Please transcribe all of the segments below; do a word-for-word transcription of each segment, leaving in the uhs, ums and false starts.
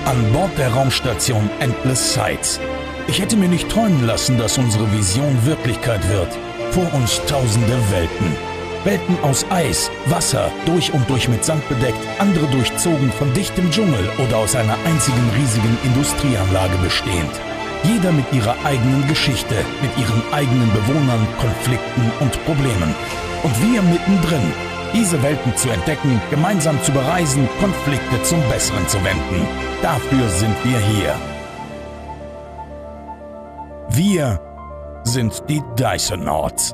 An Bord der Raumstation Endless Sights. Ich hätte mir nicht träumen lassen, dass unsere Vision Wirklichkeit wird. Vor uns tausende Welten. Welten aus Eis, Wasser, durch und durch mit Sand bedeckt, andere durchzogen von dichtem Dschungel oder aus einer einzigen riesigen Industrieanlage bestehend. Jeder mit ihrer eigenen Geschichte, mit ihren eigenen Bewohnern, Konflikten und Problemen. Und wir mittendrin, diese Welten zu entdecken, gemeinsam zu bereisen, Konflikte zum Besseren zu wenden. Dafür sind wir hier. Wir sind die Dysonauts.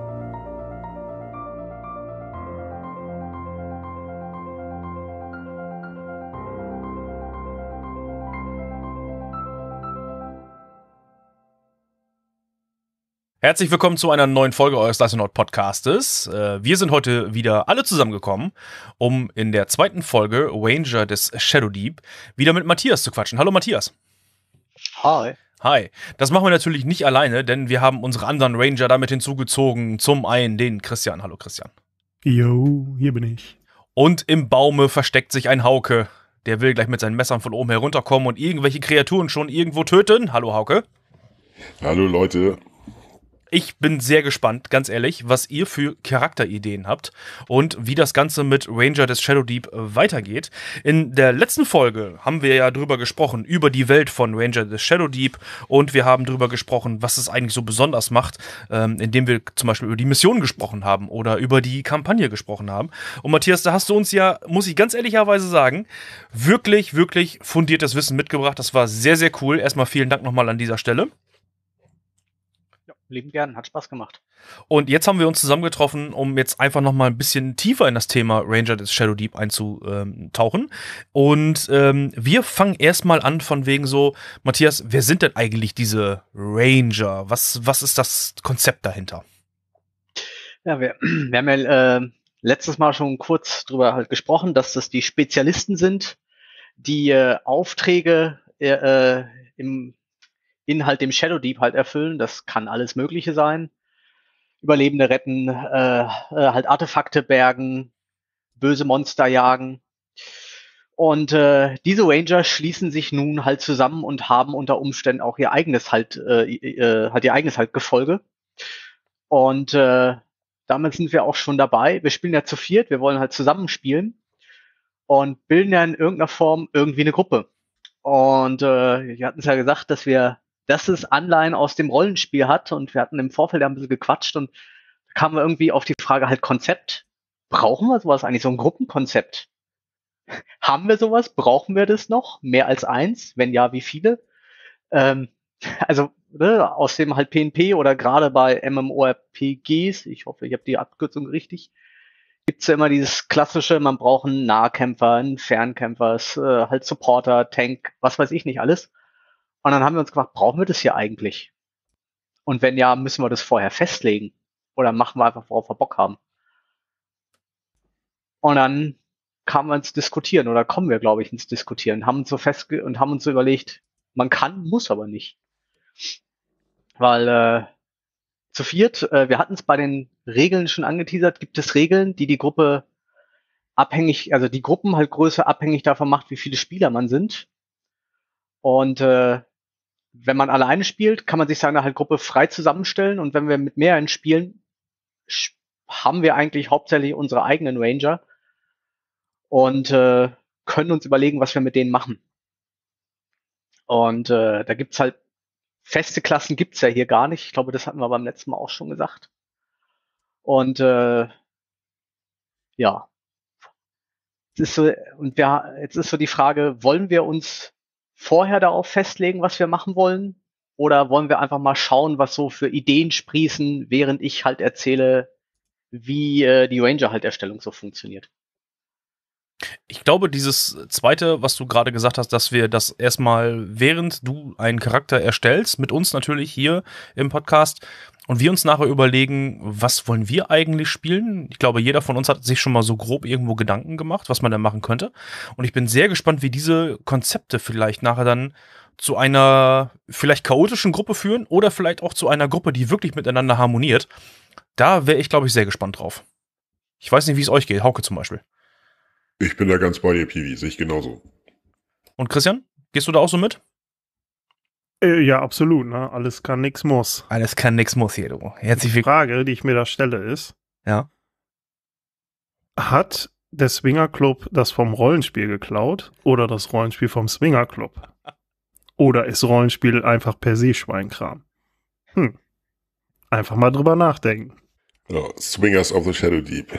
Herzlich willkommen zu einer neuen Folge eures Dysonaut Podcastes. Wir sind heute wieder alle zusammengekommen, um in der zweiten Folge Ranger des Shadow Deep wieder mit Matthias zu quatschen. Hallo Matthias. Hi. Hi. Das machen wir natürlich nicht alleine, denn wir haben unsere anderen Ranger damit hinzugezogen. Zum einen den Christian. Hallo Christian. Jo, hier bin ich. Und im Baume versteckt sich ein Hauke. Der will gleich mit seinen Messern von oben herunterkommen und irgendwelche Kreaturen schon irgendwo töten. Hallo Hauke. Hallo Leute. Ich bin sehr gespannt, ganz ehrlich, was ihr für Charakterideen habt und wie das Ganze mit Ranger des Shadow Deep weitergeht. In der letzten Folge haben wir ja drüber gesprochen, über die Welt von Ranger des Shadow Deep, und wir haben drüber gesprochen, was es eigentlich so besonders macht, ähm, indem wir zum Beispiel über die Mission gesprochen haben oder über die Kampagne gesprochen haben. Und Matthias, da hast du uns ja, muss ich ganz ehrlicherweise sagen, wirklich, wirklich fundiertes Wissen mitgebracht. Das war sehr, sehr cool. Erstmal vielen Dank nochmal an dieser Stelle. Lieben gern, hat Spaß gemacht. Und jetzt haben wir uns zusammengetroffen, um jetzt einfach noch mal ein bisschen tiefer in das Thema Ranger des Shadow Deep einzutauchen. Und ähm, wir fangen erstmal an von wegen so, Matthias, wer sind denn eigentlich diese Ranger? Was, was ist das Konzept dahinter? Ja, wir, wir haben ja äh, letztes Mal schon kurz drüber halt gesprochen, dass das die Spezialisten sind, die äh, Aufträge äh, im Inhalt dem Shadow Deep halt erfüllen. Das kann alles Mögliche sein. Überlebende retten, äh, äh, halt Artefakte bergen, böse Monster jagen. Und äh, diese Ranger schließen sich nun halt zusammen und haben unter Umständen auch ihr eigenes halt, äh, äh, halt ihr eigenes halt Gefolge. Und äh, damit sind wir auch schon dabei. Wir spielen ja zu viert, wir wollen halt zusammenspielen und bilden ja in irgendeiner Form irgendwie eine Gruppe. Und äh, wir hatten es ja gesagt, dass wir dass es Anleihen aus dem Rollenspiel hat, und wir hatten im Vorfeld ein bisschen gequatscht und da kamen wir irgendwie auf die Frage halt Konzept. Brauchen wir sowas eigentlich, so ein Gruppenkonzept? Haben wir sowas? Brauchen wir das noch? Mehr als eins? Wenn ja, wie viele? Ähm, also ne, aus dem halt P N P oder gerade bei MMORPGs, ich hoffe, ich habe die Abkürzung richtig, gibt's ja immer dieses klassische, man braucht einen Nahkämpfer, einen Fernkämpfer, äh, halt Supporter, Tank, was weiß ich nicht alles. Und dann haben wir uns gefragt, brauchen wir das hier eigentlich? Und wenn ja, müssen wir das vorher festlegen? Oder machen wir einfach, worauf wir Bock haben? Und dann kamen wir ins Diskutieren, oder kommen wir, glaube ich, ins Diskutieren, haben uns so festge und haben uns so überlegt, man kann, muss aber nicht. Weil äh, zu viert, äh, wir hatten es bei den Regeln schon angeteasert, gibt es Regeln, die die Gruppe abhängig, also die Gruppen halt Größe abhängig davon macht, wie viele Spieler man sind. Und äh, wenn man alleine spielt, kann man sich seine halt Gruppe frei zusammenstellen, und wenn wir mit mehreren spielen, haben wir eigentlich hauptsächlich unsere eigenen Ranger und äh, können uns überlegen, was wir mit denen machen. Und äh, da gibt's halt feste Klassen, gibt's ja hier gar nicht. Ich glaube, das hatten wir beim letzten Mal auch schon gesagt. Und äh, ja, es ist so, und wir, jetzt ist so die Frage, wollen wir uns vorher darauf festlegen, was wir machen wollen? Oder wollen wir einfach mal schauen, was so für Ideen sprießen, während ich halt erzähle, wie äh, die Ranger-Halt-Erstellung so funktioniert? Ich glaube, dieses Zweite, was du gerade gesagt hast, dass wir das erstmal, während du einen Charakter erstellst, mit uns natürlich hier im Podcast, und wir uns nachher überlegen, was wollen wir eigentlich spielen? Ich glaube, jeder von uns hat sich schon mal so grob irgendwo Gedanken gemacht, was man da machen könnte. Und ich bin sehr gespannt, wie diese Konzepte vielleicht nachher dann zu einer vielleicht chaotischen Gruppe führen oder vielleicht auch zu einer Gruppe, die wirklich miteinander harmoniert. Da wäre ich, glaube ich, sehr gespannt drauf. Ich weiß nicht, wie es euch geht. Hauke zum Beispiel. Ich bin da ganz bei dir, Piwi. Sehe ich genauso. Und Christian? Gehst du da auch so mit? Äh, ja, absolut, ne? Alles kann, nix muss. Alles kann, nix muss hier, du. Herzlich Die willkommen. Frage, die ich mir da stelle, ist, Ja. hat der Swingerclub das vom Rollenspiel geklaut oder das Rollenspiel vom Swingerclub? Oder ist Rollenspiel einfach per se Schweinkram? Hm. Einfach mal drüber nachdenken. Ja, Swingers of the Shadow Deep.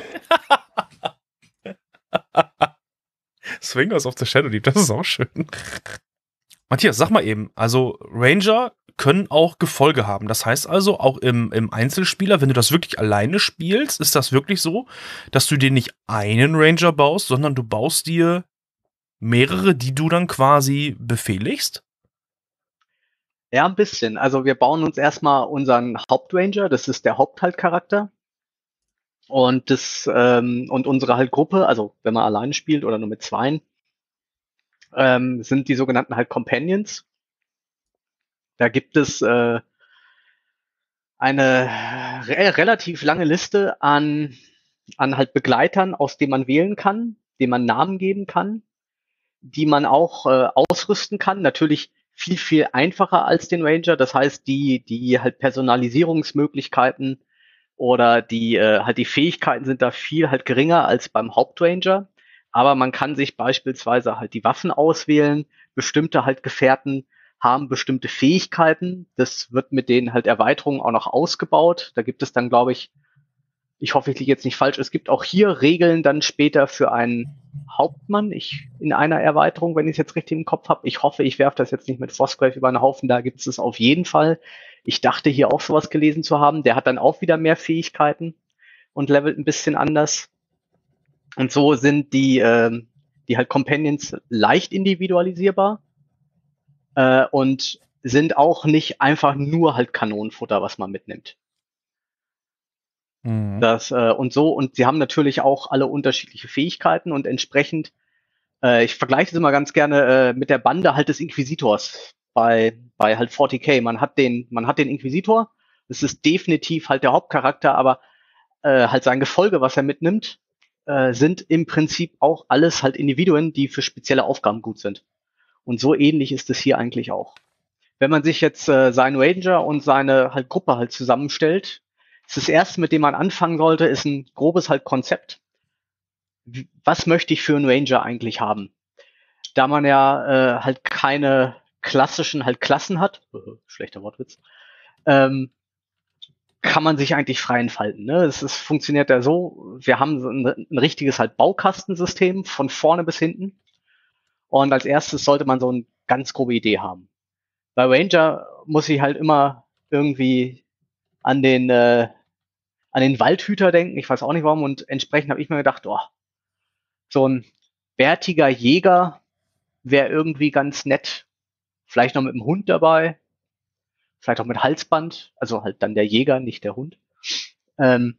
Swingers of the Shadow Deep, das ist auch schön. Matthias, sag mal eben, also Ranger können auch Gefolge haben. Das heißt also, auch im, im Einzelspieler, wenn du das wirklich alleine spielst, ist das wirklich so, dass du dir nicht einen Ranger baust, sondern du baust dir mehrere, die du dann quasi befehligst? Ja, ein bisschen. Also wir bauen uns erstmal unseren Hauptranger, das ist der Haupthaltcharakter. Und das, ähm, und unsere halt Gruppe, also wenn man alleine spielt oder nur mit zweien, ähm, sind die sogenannten halt Companions. Da gibt es äh, eine re relativ lange Liste an, an halt Begleitern, aus denen man wählen kann, denen man Namen geben kann, die man auch äh, ausrüsten kann. Natürlich viel, viel einfacher als den Ranger. Das heißt, die, die halt Personalisierungsmöglichkeiten oder die äh, halt die Fähigkeiten sind da viel halt geringer als beim Hauptranger. Aber man kann sich beispielsweise halt die Waffen auswählen. Bestimmte halt Gefährten haben bestimmte Fähigkeiten. Das wird mit den halt Erweiterungen auch noch ausgebaut. Da gibt es dann, glaube ich, ich hoffe, ich liege jetzt nicht falsch, es gibt auch hier Regeln dann später für einen Hauptmann, ich in einer Erweiterung, wenn ich es jetzt richtig im Kopf habe. Ich hoffe, ich werfe das jetzt nicht mit Frostgrave über einen Haufen, da gibt es es auf jeden Fall. Ich dachte hier auch sowas gelesen zu haben. Der hat dann auch wieder mehr Fähigkeiten und levelt ein bisschen anders. Und so sind die, äh, die halt Companions leicht individualisierbar äh, und sind auch nicht einfach nur halt Kanonenfutter, was man mitnimmt. Mhm. Das, äh, und so, und sie haben natürlich auch alle unterschiedliche Fähigkeiten und entsprechend, äh, ich vergleiche das immer ganz gerne äh, mit der Bande halt des Inquisitors bei, bei halt vierzig K. Man hat den, man hat den Inquisitor, das ist definitiv halt der Hauptcharakter, aber äh, halt sein Gefolge, was er mitnimmt, äh, sind im Prinzip auch alles halt Individuen, die für spezielle Aufgaben gut sind. Und so ähnlich ist es hier eigentlich auch. Wenn man sich jetzt äh, seinen Ranger und seine halt Gruppe halt zusammenstellt, das erste, mit dem man anfangen sollte, ist ein grobes halt Konzept. Was möchte ich für einen Ranger eigentlich haben? Da man ja äh, halt keine klassischen halt Klassen hat, schlechter Wortwitz, ähm, kann man sich eigentlich frei entfalten. Ne? Es, es funktioniert ja so, wir haben so ein, ein richtiges halt Baukastensystem von vorne bis hinten. Und als erstes sollte man so eine ganz grobe Idee haben. Bei Ranger muss ich halt immer irgendwie an den äh, an den Waldhüter denken. Ich weiß auch nicht warum. Und entsprechend habe ich mir gedacht, oh, so ein bärtiger Jäger wäre irgendwie ganz nett. Vielleicht noch mit einem Hund dabei. Vielleicht auch mit Halsband. Also halt dann der Jäger, nicht der Hund. Ähm,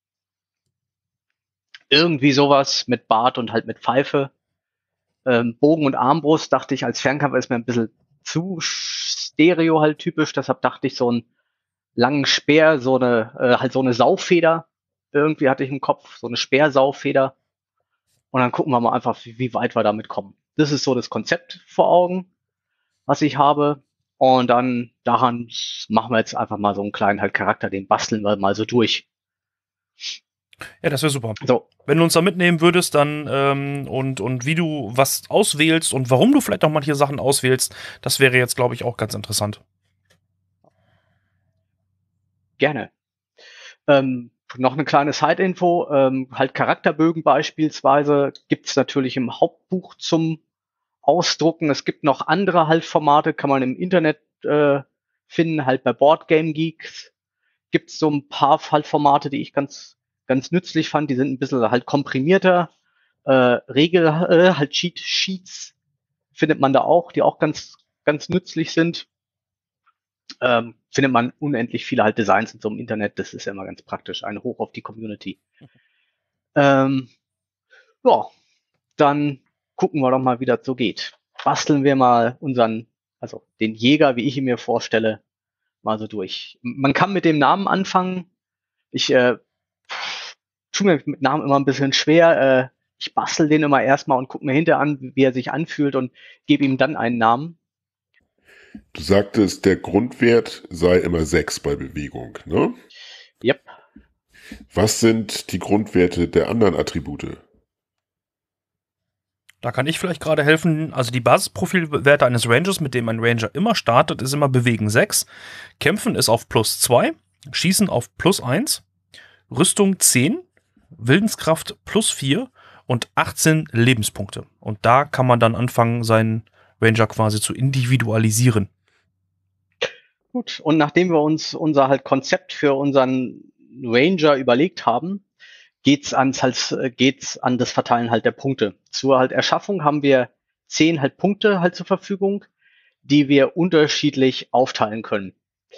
irgendwie sowas mit Bart und halt mit Pfeife. Ähm, Bogen und Armbrust dachte ich, als Fernkampf ist mir ein bisschen zu stereo halt typisch. Deshalb dachte ich, so einen langen Speer, so eine, äh, halt so eine Saufeder. Irgendwie hatte ich im Kopf, so eine Speersaufeder. Und dann gucken wir mal einfach, wie, wie weit wir damit kommen. Das ist so das Konzept vor Augen, was ich habe. Und dann daran machen wir jetzt einfach mal so einen kleinen halt Charakter, den basteln wir mal so durch. Ja, das wäre super. So. Wenn du uns da mitnehmen würdest, dann ähm, und, und wie du was auswählst und warum du vielleicht auch manche Sachen auswählst, das wäre jetzt, glaube ich, auch ganz interessant. Gerne. Ähm, noch eine kleine Side-Info, ähm, halt Charakterbögen beispielsweise gibt's natürlich im Hauptbuch zum Ausdrucken. Es gibt noch andere halt Formate, kann man im Internet äh, finden, halt bei Board Game Geeks gibt's so ein paar halt Formate, die ich ganz ganz nützlich fand. Die sind ein bisschen halt komprimierter. Äh, Regel, äh, halt Cheat Sheets findet man da auch, die auch ganz ganz nützlich sind. Ähm, findet man unendlich viele halt Designs in so einem Internet. Das ist ja immer ganz praktisch. Ein Hoch auf die Community. Ähm, ja, dann gucken wir doch mal, wie das so geht. Basteln wir mal unseren, also den Jäger, wie ich ihn mir vorstelle, mal so durch. Man kann mit dem Namen anfangen. Ich äh, tue mir mit Namen immer ein bisschen schwer. Äh, ich bastel den immer erstmal und gucke mir hinterher an, wie er sich anfühlt und gebe ihm dann einen Namen. Du sagtest, der Grundwert sei immer sechs bei Bewegung, ne? Yep. Was sind die Grundwerte der anderen Attribute? Da kann ich vielleicht gerade helfen. Also die Basisprofilwerte eines Rangers, mit dem ein Ranger immer startet, ist immer Bewegen sechs. Kämpfen ist auf plus zwei. Schießen auf plus eins. Rüstung zehn. Willenskraft plus vier. Und achtzehn Lebenspunkte. Und da kann man dann anfangen, seinen Ranger quasi zu individualisieren. Gut, und nachdem wir uns unser halt Konzept für unseren Ranger überlegt haben, geht's ans halt, geht's an das Verteilen halt der Punkte. Zur halt Erschaffung haben wir zehn halt Punkte halt zur Verfügung, die wir unterschiedlich aufteilen können.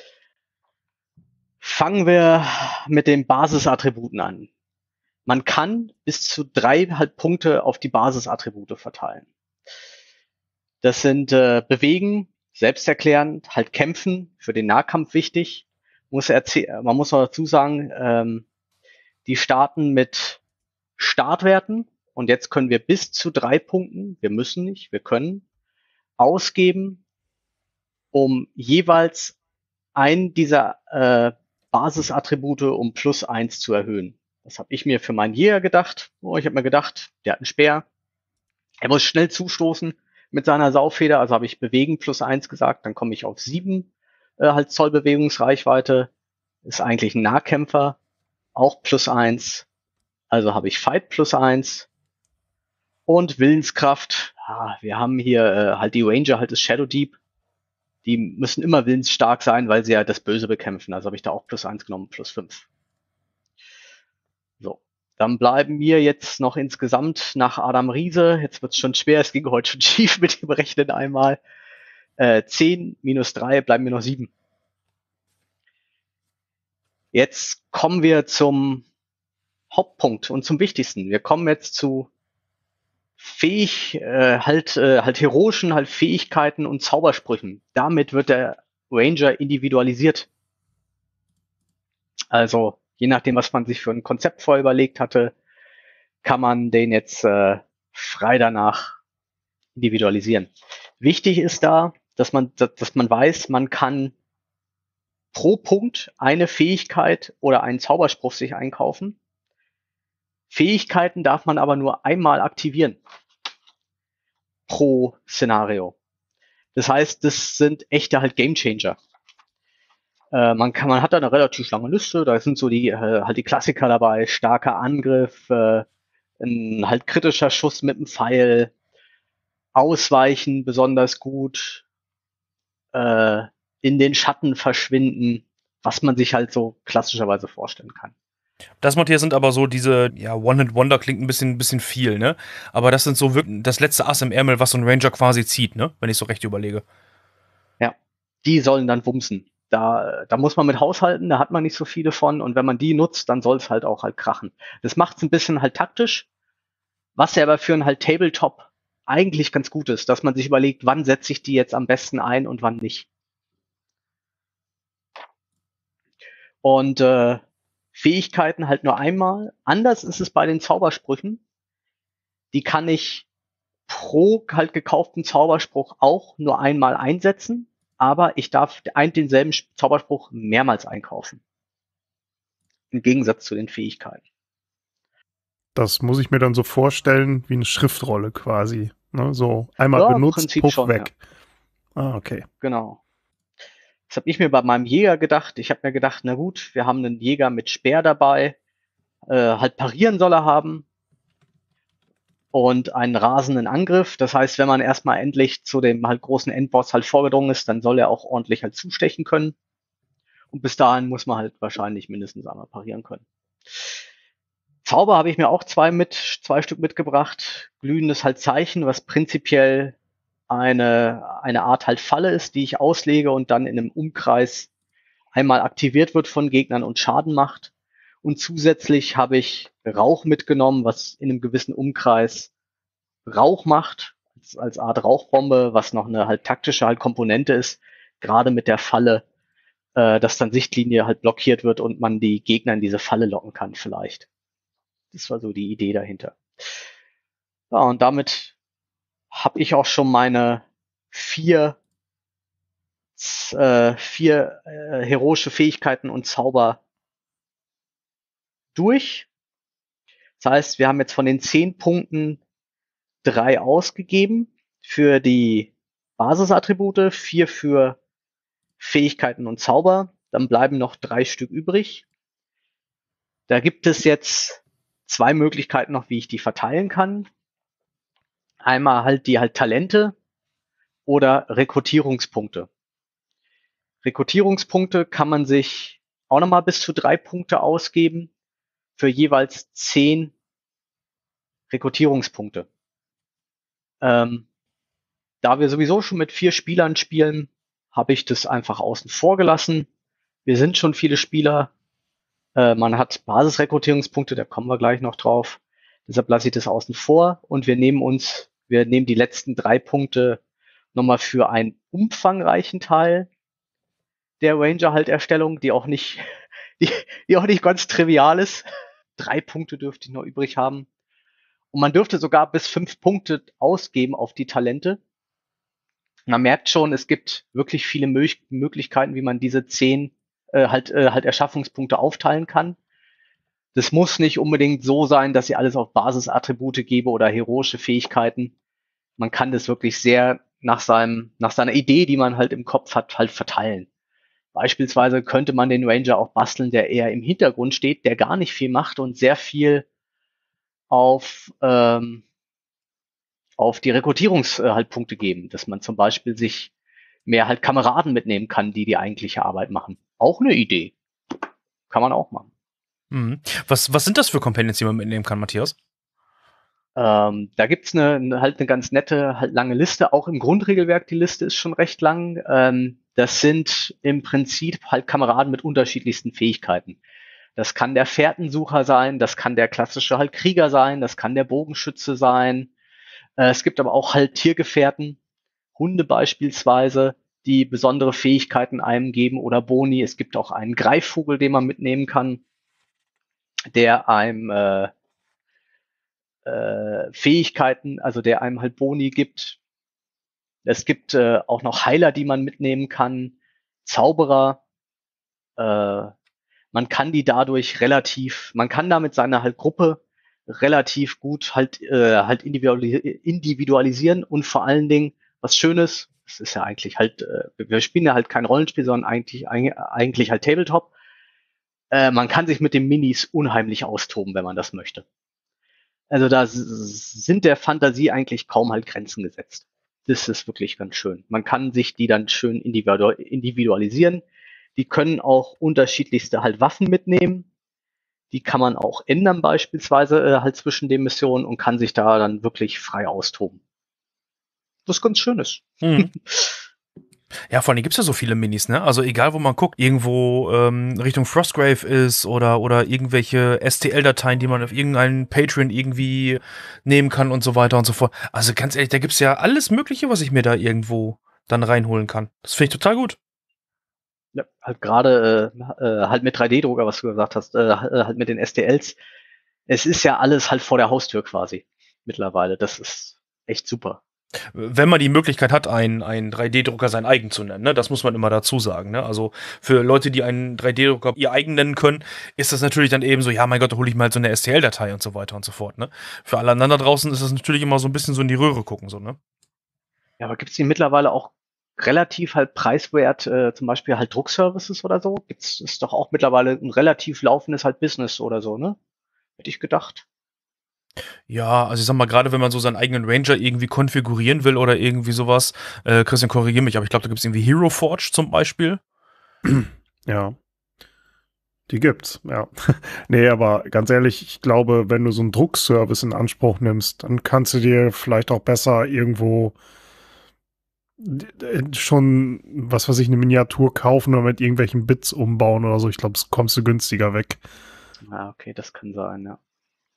Fangen wir mit den Basisattributen an. Man kann bis zu drei halt Punkte auf die Basisattribute verteilen. Das sind äh, Bewegen, selbsterklärend, halt Kämpfen, für den Nahkampf wichtig. Muss erzäh- man muss noch dazu sagen, ähm, die starten mit Startwerten und jetzt können wir bis zu drei Punkten, wir müssen nicht, wir können, ausgeben, um jeweils einen dieser äh, Basisattribute um plus eins zu erhöhen. Das habe ich mir für meinen Jäger gedacht. Oh, ich habe mir gedacht, der hat einen Speer, er muss schnell zustoßen mit seiner Saufeder, also habe ich Bewegen plus eins gesagt, dann komme ich auf sieben äh, halt Zoll Bewegungsreichweite, ist eigentlich ein Nahkämpfer, auch plus eins, also habe ich Fight plus eins und Willenskraft. Ja, wir haben hier äh, halt die Ranger, halt das Shadow Deep, die müssen immer willensstark sein, weil sie ja das Böse bekämpfen, also habe ich da auch plus eins genommen, plus fünf. So, dann bleiben mir jetzt noch insgesamt nach Adam Riese, jetzt wird es schon schwer, es ging heute schon schief mit dem Rechnen einmal, äh, zehn minus drei bleiben mir noch sieben. Jetzt kommen wir zum Hauptpunkt und zum Wichtigsten. Wir kommen jetzt zu fähig, äh, halt, äh, halt heroischen halt Fähigkeiten und Zaubersprüchen. Damit wird der Ranger individualisiert. Also, je nachdem, was man sich für ein Konzept vorher überlegt hatte, kann man den jetzt äh, frei danach individualisieren. Wichtig ist da, dass man, dass man weiß, man kann pro Punkt eine Fähigkeit oder einen Zauberspruch sich einkaufen. Fähigkeiten darf man aber nur einmal aktivieren pro Szenario. Das heißt, das sind echte halt Gamechanger. Äh, man kann, man hat da eine relativ lange Liste. Da sind so die äh, halt die Klassiker dabei: starker Angriff, äh, ein halt kritischer Schuss mit dem Pfeil, Ausweichen besonders gut, äh, in den Schatten verschwinden, was man sich halt so klassischerweise vorstellen kann. Das, Matthias, sind aber so diese, ja, One-Hit-Wonder klingt ein bisschen, bisschen viel, ne? Aber das sind so wirklich das letzte Ass im Ärmel, was so ein Ranger quasi zieht, ne? Wenn ich so recht überlege. Ja, die sollen dann wumsen. Da, da muss man mit haushalten, da hat man nicht so viele von und wenn man die nutzt, dann soll es halt auch halt krachen. Das macht es ein bisschen halt taktisch, was ja aber für ein halt Tabletop eigentlich ganz gut ist, dass man sich überlegt, wann setze ich die jetzt am besten ein und wann nicht. Und äh, Fähigkeiten halt nur einmal. Anders ist es bei den Zaubersprüchen. Die kann ich pro halt gekauften Zauberspruch auch nur einmal einsetzen, aber ich darf ein denselben Zauberspruch mehrmals einkaufen. Im Gegensatz zu den Fähigkeiten. Das muss ich mir dann so vorstellen wie eine Schriftrolle quasi. Ne? So einmal Ja, benutzt, Prinzip puff, schon, weg. Ja. Ah, okay. Genau. Das habe ich mir bei meinem Jäger gedacht. Ich habe mir gedacht, na gut, wir haben einen Jäger mit Speer dabei. Äh, halt parieren soll er haben. Und einen rasenden Angriff. Das heißt, wenn man erstmal endlich zu dem halt großen Endboss halt vorgedrungen ist, dann soll er auch ordentlich halt zustechen können. Und bis dahin muss man halt wahrscheinlich mindestens einmal parieren können. Zauber habe ich mir auch zwei mit, zwei Stück mitgebracht. Glühendes halt Zeichen, was prinzipiell eine, eine Art halt Falle ist, die ich auslege und dann in einem Umkreis einmal aktiviert wird von Gegnern und Schaden macht. Und zusätzlich habe ich Rauch mitgenommen, was in einem gewissen Umkreis Rauch macht, als, als Art Rauchbombe, was noch eine halt taktische halt Komponente ist, gerade mit der Falle, äh, dass dann Sichtlinie halt blockiert wird und man die Gegner in diese Falle locken kann vielleicht. Das war so die Idee dahinter. Ja, und damit habe ich auch schon meine vier, äh, vier äh, heroische Fähigkeiten und Zauber durch. Das heißt, wir haben jetzt von den zehn Punkten drei ausgegeben für die Basisattribute, vier für Fähigkeiten und Zauber. Dann bleiben noch drei Stück übrig. Da gibt es jetzt zwei Möglichkeiten noch, wie ich die verteilen kann. Einmal halt die halt Talente oder Rekrutierungspunkte. Rekrutierungspunkte kann man sich auch nochmal bis zu drei Punkte ausgeben für jeweils zehn Rekrutierungspunkte. Ähm, da wir sowieso schon mit vier Spielern spielen, habe ich das einfach außen vor gelassen. Wir sind schon viele Spieler. Äh, man hat Basisrekrutierungspunkte, da kommen wir gleich noch drauf. Deshalb lasse ich das außen vor und wir nehmen uns, wir nehmen die letzten drei Punkte nochmal für einen umfangreichen Teil der Ranger-Halt-Erstellung, die auch nicht, die, die auch nicht ganz trivial ist. Drei Punkte dürfte ich noch übrig haben. Und man dürfte sogar bis fünf Punkte ausgeben auf die Talente. Man merkt schon, es gibt wirklich viele Mö Möglichkeiten, wie man diese zehn äh, halt, äh, halt Erschaffungspunkte aufteilen kann. Das muss nicht unbedingt so sein, dass ich alles auf Basisattribute gebe oder heroische Fähigkeiten. Man kann das wirklich sehr nach seinem, nach seiner Idee, die man halt im Kopf hat, halt verteilen. Beispielsweise könnte man den Ranger auch basteln, der eher im Hintergrund steht, der gar nicht viel macht und sehr viel auf, ähm, auf die Rekrutierungspunkte geben, dass man zum Beispiel sich mehr halt Kameraden mitnehmen kann, die die eigentliche Arbeit machen. Auch eine Idee. Kann man auch machen. Mhm. Was, was sind das für Companions, die man mitnehmen kann, Matthias? Ähm, da gibt's eine, eine, halt eine ganz nette, halt lange Liste. Auch im Grundregelwerk, die Liste ist schon recht lang. Ähm, das sind im Prinzip halt Kameraden mit unterschiedlichsten Fähigkeiten. Das kann der Fährtensucher sein, das kann der klassische halt Krieger sein, das kann der Bogenschütze sein. Äh, es gibt aber auch halt Tiergefährten, Hunde beispielsweise, die besondere Fähigkeiten einem geben oder Boni. Es gibt auch einen Greifvogel, den man mitnehmen kann, der einem äh, äh, Fähigkeiten, also der einem halt Boni gibt. Es gibt äh, auch noch Heiler, die man mitnehmen kann, Zauberer. Äh, man kann die dadurch relativ, man kann damit seine halt Gruppe relativ gut halt äh, halt individualisieren und vor allen Dingen was Schönes. Das ist ja eigentlich halt, äh, wir spielen ja halt kein Rollenspiel, sondern eigentlich eigentlich halt Tabletop. Äh, man kann sich mit den Minis unheimlich austoben, wenn man das möchte. Also da sind der Fantasie eigentlich kaum halt Grenzen gesetzt. Das ist wirklich ganz schön. Man kann sich die dann schön individu individualisieren. Die können auch unterschiedlichste halt Waffen mitnehmen. Die kann man auch ändern beispielsweise äh, halt zwischen den Missionen und kann sich da dann wirklich frei austoben. Was ganz Schönes. Mhm. Ja, vor allem gibt's ja so viele Minis, ne? Also egal, wo man guckt, irgendwo ähm, Richtung Frostgrave ist oder oder irgendwelche S T L-Dateien, die man auf irgendeinen Patreon irgendwie nehmen kann und so weiter und so fort. Also ganz ehrlich, da gibt's ja alles Mögliche, was ich mir da irgendwo dann reinholen kann. Das finde ich total gut. Ja, halt gerade äh, äh, halt mit drei D-Drucker, was du gesagt hast, äh, halt mit den S T Ls. Es ist ja alles halt vor der Haustür quasi mittlerweile. Das ist echt super. Wenn man die Möglichkeit hat, einen, einen drei D-Drucker sein eigen zu nennen, ne? Das muss man immer dazu sagen, ne? Also für Leute, die einen drei D-Drucker ihr eigen nennen können, ist das natürlich dann eben so, ja, mein Gott, da hole ich mal halt so eine S T L-Datei und so weiter und so fort, ne? Für alle anderen da draußen ist das natürlich immer so ein bisschen so in die Röhre gucken, so, ne? Ja, aber gibt's die mittlerweile auch relativ halt preiswert, äh, zum Beispiel halt Druckservices oder so? Gibt's, ist doch auch mittlerweile ein relativ laufendes halt Business oder so, ne? Hätte ich gedacht. Ja, also ich sag mal, gerade wenn man so seinen eigenen Ranger irgendwie konfigurieren will oder irgendwie sowas, äh, Christian, korrigier mich, aber ich glaube, da gibt's irgendwie Hero Forge zum Beispiel. Ja. Die gibt's, ja. Nee, aber ganz ehrlich, ich glaube, wenn du so einen Druckservice in Anspruch nimmst, dann kannst du dir vielleicht auch besser irgendwo schon, was weiß ich, eine Miniatur kaufen oder mit irgendwelchen Bits umbauen oder so. Ich glaube, das kommst du günstiger weg. Ja, okay, das kann sein, ja.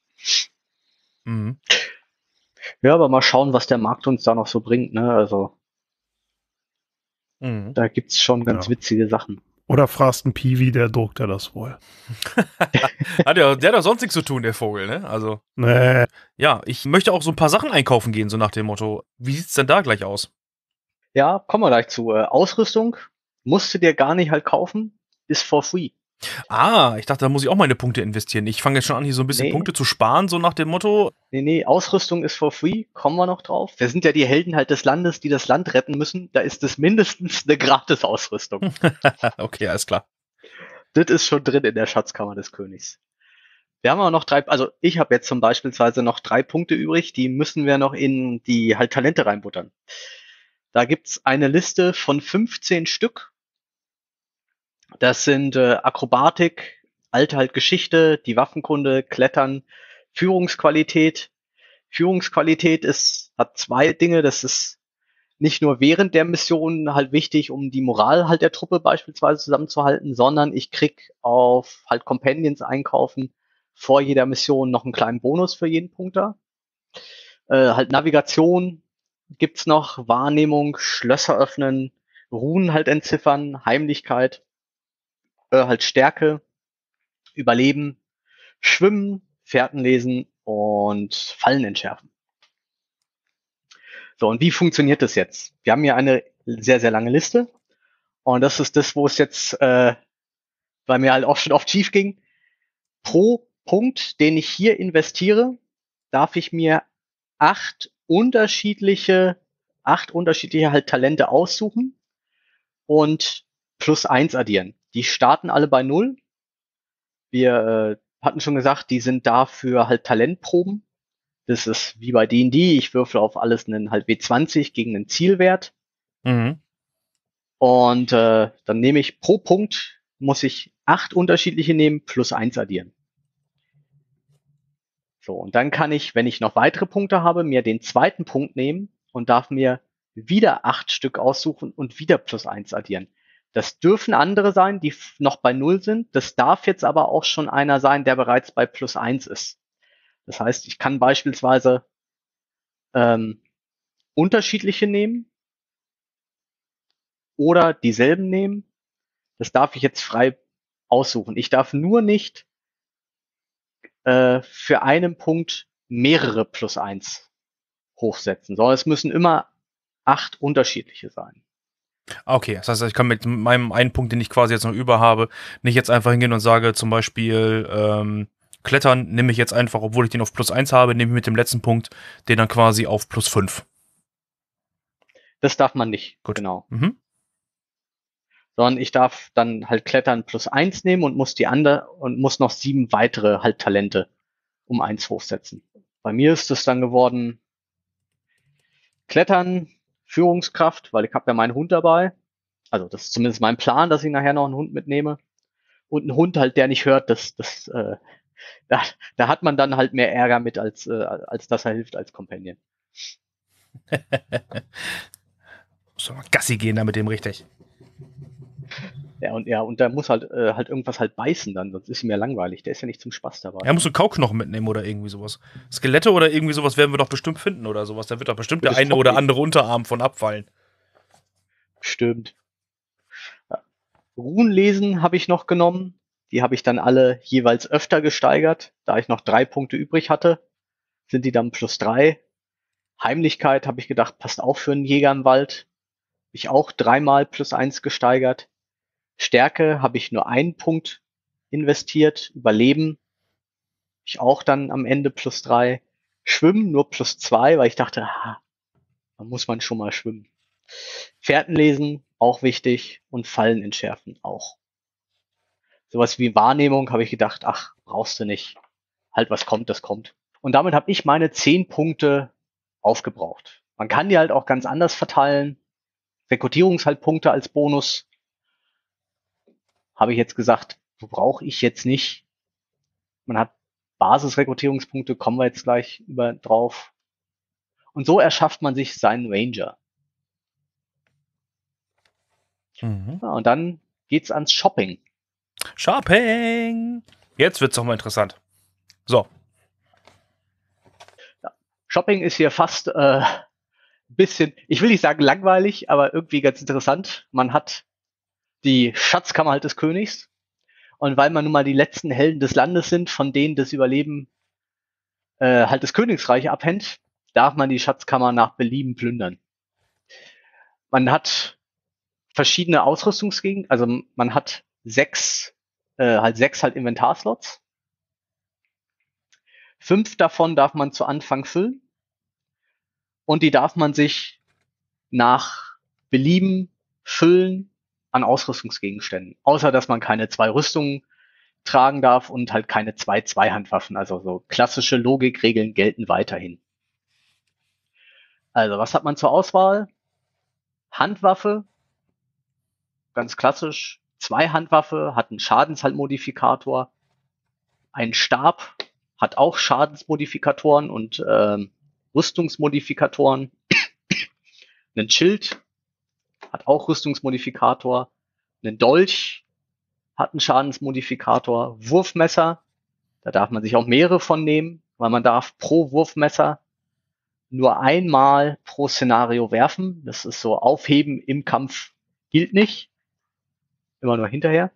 Mhm. Ja, aber mal schauen, was der Markt uns da noch so bringt, ne? Also, Mhm. da gibt's schon ganz Ja. witzige Sachen. Oder fragst einen Piwi, der druckt er das wohl. Hat ja, der hat doch sonst nichts zu tun, der Vogel, ne? Also, Nee. ja, ich möchte auch so ein paar Sachen einkaufen gehen, so nach dem Motto. Wie sieht's denn da gleich aus? Ja, kommen wir gleich zu. Äh, Ausrüstung musst du dir gar nicht halt kaufen, ist for free. Ah, ich dachte, da muss ich auch meine Punkte investieren. Ich fange jetzt schon an, hier so ein bisschen Nee. Punkte zu sparen, so nach dem Motto. Nee, nee, Ausrüstung ist for free, kommen wir noch drauf. Wir sind ja die Helden halt des Landes, die das Land retten müssen. Da ist es mindestens eine Gratis-Ausrüstung. Okay, alles klar. Das ist schon drin in der Schatzkammer des Königs. Wir haben aber noch drei, also ich habe jetzt zum Beispiel noch drei Punkte übrig, die müssen wir noch in die halt Talente reinbuttern. Da gibt's eine Liste von fünfzehn Stück. Das sind äh, Akrobatik, alte halt Geschichte, die Waffenkunde, Klettern, Führungsqualität. Führungsqualität ist, hat zwei Dinge, das ist nicht nur während der Mission halt wichtig, um die Moral halt der Truppe beispielsweise zusammenzuhalten, sondern ich krieg auf halt Companions einkaufen vor jeder Mission noch einen kleinen Bonus für jeden Punkter. Äh, halt Navigation gibt's noch, Wahrnehmung, Schlösser öffnen, Runen halt entziffern, Heimlichkeit, äh, halt Stärke, Überleben, Schwimmen, Fährten lesen und Fallen entschärfen. So, und wie funktioniert das jetzt? Wir haben hier eine sehr, sehr lange Liste. Und das ist das, wo es jetzt äh, bei mir halt auch schon oft schief ging. Pro Punkt, den ich hier investiere, darf ich mir acht unterschiedliche, acht unterschiedliche halt Talente aussuchen und plus eins addieren. Die starten alle bei null. Wir äh, hatten schon gesagt, die sind dafür halt Talentproben. Das ist wie bei D und D. Ich würfel auf alles einen halt W zwanzig gegen einen Zielwert. Mhm. Und äh, dann nehme ich pro Punkt, muss ich acht unterschiedliche nehmen, plus eins addieren. So, und dann kann ich, wenn ich noch weitere Punkte habe, mir den zweiten Punkt nehmen und darf mir wieder acht Stück aussuchen und wieder plus eins addieren. Das dürfen andere sein, die noch bei null sind. Das darf jetzt aber auch schon einer sein, der bereits bei plus eins ist. Das heißt, ich kann beispielsweise ähm, unterschiedliche nehmen oder dieselben nehmen. Das darf ich jetzt frei aussuchen. Ich darf nur nicht äh, für einen Punkt mehrere plus eins hochsetzen, sondern es müssen immer acht unterschiedliche sein. Okay, das heißt, ich kann mit meinem einen Punkt, den ich quasi jetzt noch über habe, nicht jetzt einfach hingehen und sage zum Beispiel, ähm, Klettern nehme ich jetzt einfach, obwohl ich den auf plus eins habe, nehme ich mit dem letzten Punkt den dann quasi auf plus fünf. Das darf man nicht, Gut. genau. Mhm. Sondern ich darf dann halt Klettern plus eins nehmen und muss die andere und muss noch sieben weitere halt Talente um eins hochsetzen. Bei mir ist es dann geworden Klettern, Führungskraft, weil ich habe ja meinen Hund dabei. Also das ist zumindest mein Plan, dass ich nachher noch einen Hund mitnehme. Und ein Hund halt, der nicht hört, das, das, äh, da, da hat man dann halt mehr Ärger mit, als, äh, als dass er hilft als Companion. Muss mal Gassi gehen da mit dem richtig. Ja, und ja, und da muss halt, äh, halt irgendwas halt beißen dann, sonst ist ihm ja langweilig. Der ist ja nicht zum Spaß dabei. Er muss einen Kauknochen mitnehmen oder irgendwie sowas. Skelette oder irgendwie sowas werden wir doch bestimmt finden oder sowas. Da wird doch bestimmt der Das eine kommt oder nicht. andere Unterarm von abfallen. Stimmt. Ja. Runen lesen habe ich noch genommen. Die habe ich dann alle jeweils öfter gesteigert. Da ich noch drei Punkte übrig hatte, sind die dann plus drei. Heimlichkeit habe ich gedacht, passt auch für einen Jäger im Wald. Habe ich auch dreimal plus eins gesteigert. Stärke habe ich nur einen Punkt investiert. Überleben ich auch dann am Ende plus drei. Schwimmen nur plus zwei, weil ich dachte, ah, da muss man schon mal schwimmen. Fährten lesen, auch wichtig. Und Fallen entschärfen, auch. Sowas wie Wahrnehmung habe ich gedacht, ach, brauchst du nicht. Halt, was kommt, das kommt. Und damit habe ich meine zehn Punkte aufgebraucht. Man kann die halt auch ganz anders verteilen. Rekrutierungshaltpunkte als Bonus. Habe ich jetzt gesagt, brauche ich jetzt nicht. Man hat Basisrekrutierungspunkte, kommen wir jetzt gleich über drauf. Und so erschafft man sich seinen Ranger. Mhm. Ja, und dann geht's ans Shopping. Shopping! Jetzt wird's doch mal interessant. So. Ja. Shopping ist hier fast äh, ein bisschen, ich will nicht sagen langweilig, aber irgendwie ganz interessant. Man hat die Schatzkammer halt des Königs. Und weil man nun mal die letzten Helden des Landes sind, von denen das Überleben äh, halt das Königsreich abhängt, darf man die Schatzkammer nach Belieben plündern. Man hat verschiedene Ausrüstungsgegenstände, also man hat sechs, äh, halt sechs halt Inventarslots. Fünf davon darf man zu Anfang füllen. Und die darf man sich nach Belieben füllen an Ausrüstungsgegenständen. Außer, dass man keine zwei Rüstungen tragen darf und halt keine zwei Zweihandwaffen. Also so klassische Logikregeln gelten weiterhin. Also, was hat man zur Auswahl? Handwaffe, ganz klassisch. Zweihandwaffe hat einen Schadenshaltmodifikator. Ein Stab hat auch Schadensmodifikatoren und ähm, Rüstungsmodifikatoren. Ein Schild hat auch Rüstungsmodifikator. Ein Dolch hat einen Schadensmodifikator. Wurfmesser, da darf man sich auch mehrere von nehmen, weil man darf pro Wurfmesser nur einmal pro Szenario werfen. Das ist so, aufheben im Kampf gilt nicht. Immer nur hinterher.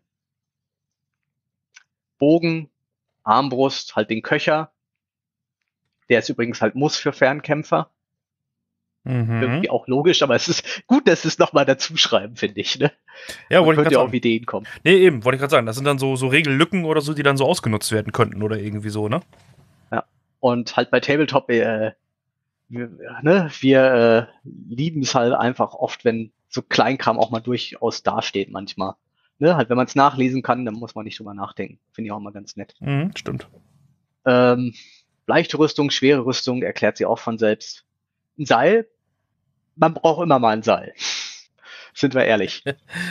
Bogen, Armbrust, halt den Köcher. Der ist übrigens halt Muss für Fernkämpfer. Mhm. Irgendwie auch logisch, aber es ist gut, dass sie es nochmal dazu schreiben, finde ich. Ne? Ja, wollte ich könnte gerade ja auf sagen. Ideen kommen. Nee, eben, wollte ich gerade sagen. Das sind dann so, so Regellücken oder so, die dann so ausgenutzt werden könnten oder irgendwie so, ne? Ja. Und halt bei Tabletop, äh, wir, ne, wir äh, lieben es halt einfach oft, wenn so Kleinkram auch mal durchaus dasteht manchmal. Ne? Halt, wenn man es nachlesen kann, dann muss man nicht drüber nachdenken. Finde ich auch mal ganz nett. Mhm, stimmt. Ähm, leichte Rüstung, schwere Rüstung, erklärt sie auch von selbst. Ein Seil, man braucht immer mal ein Seil. Sind wir ehrlich.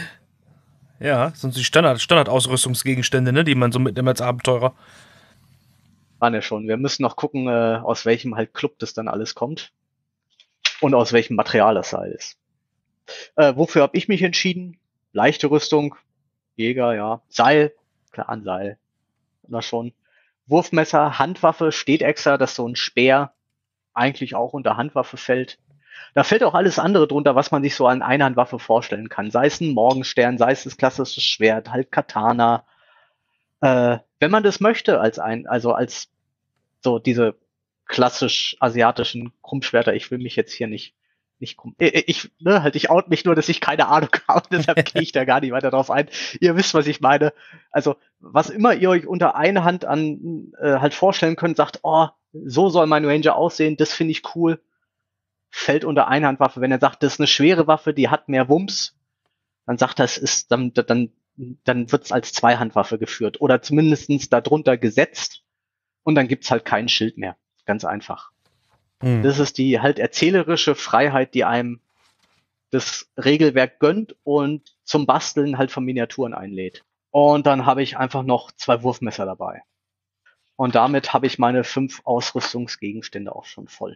Ja, sind die Standard, Standardausrüstungsgegenstände, ne, die man so mitnimmt als Abenteurer. Waren ja schon. Wir müssen noch gucken, äh, aus welchem halt Club das dann alles kommt. Und aus welchem Material das Seil ist. Äh, wofür habe ich mich entschieden? Leichte Rüstung, Jäger, ja. Seil, klar, ein Seil. Na schon. Wurfmesser, Handwaffe, steht extra, dass so ein Speer eigentlich auch unter Handwaffe fällt. Da fällt auch alles andere drunter, was man sich so an Einhandwaffe vorstellen kann. Sei es ein Morgenstern, sei es das klassische Schwert, halt Katana. Äh, wenn man das möchte, als ein, also als so diese klassisch asiatischen Krummschwerter, ich will mich jetzt hier nicht, nicht krumm, ich, ich, ne, halt, ich out mich nur, dass ich keine Ahnung habe, deshalb gehe ich da gar nicht weiter drauf ein. Ihr wisst, was ich meine. Also, was immer ihr euch unter einer Hand an, äh, halt vorstellen könnt, sagt, oh, so soll mein Ranger aussehen, das finde ich cool, fällt unter Einhandwaffe. Wenn er sagt, das ist eine schwere Waffe, die hat mehr Wumms, dann sagt er, es ist, dann, dann, dann wird es als Zweihandwaffe geführt oder zumindestens darunter gesetzt und dann gibt's halt kein Schild mehr. Ganz einfach. Hm. Das ist die halt erzählerische Freiheit, die einem das Regelwerk gönnt und zum Basteln halt von Miniaturen einlädt. Und dann habe ich einfach noch zwei Wurfmesser dabei. Und damit habe ich meine fünf Ausrüstungsgegenstände auch schon voll.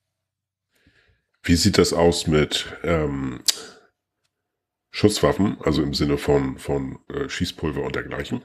Wie sieht das aus mit ähm, Schusswaffen, also im Sinne von, von äh, Schießpulver und dergleichen?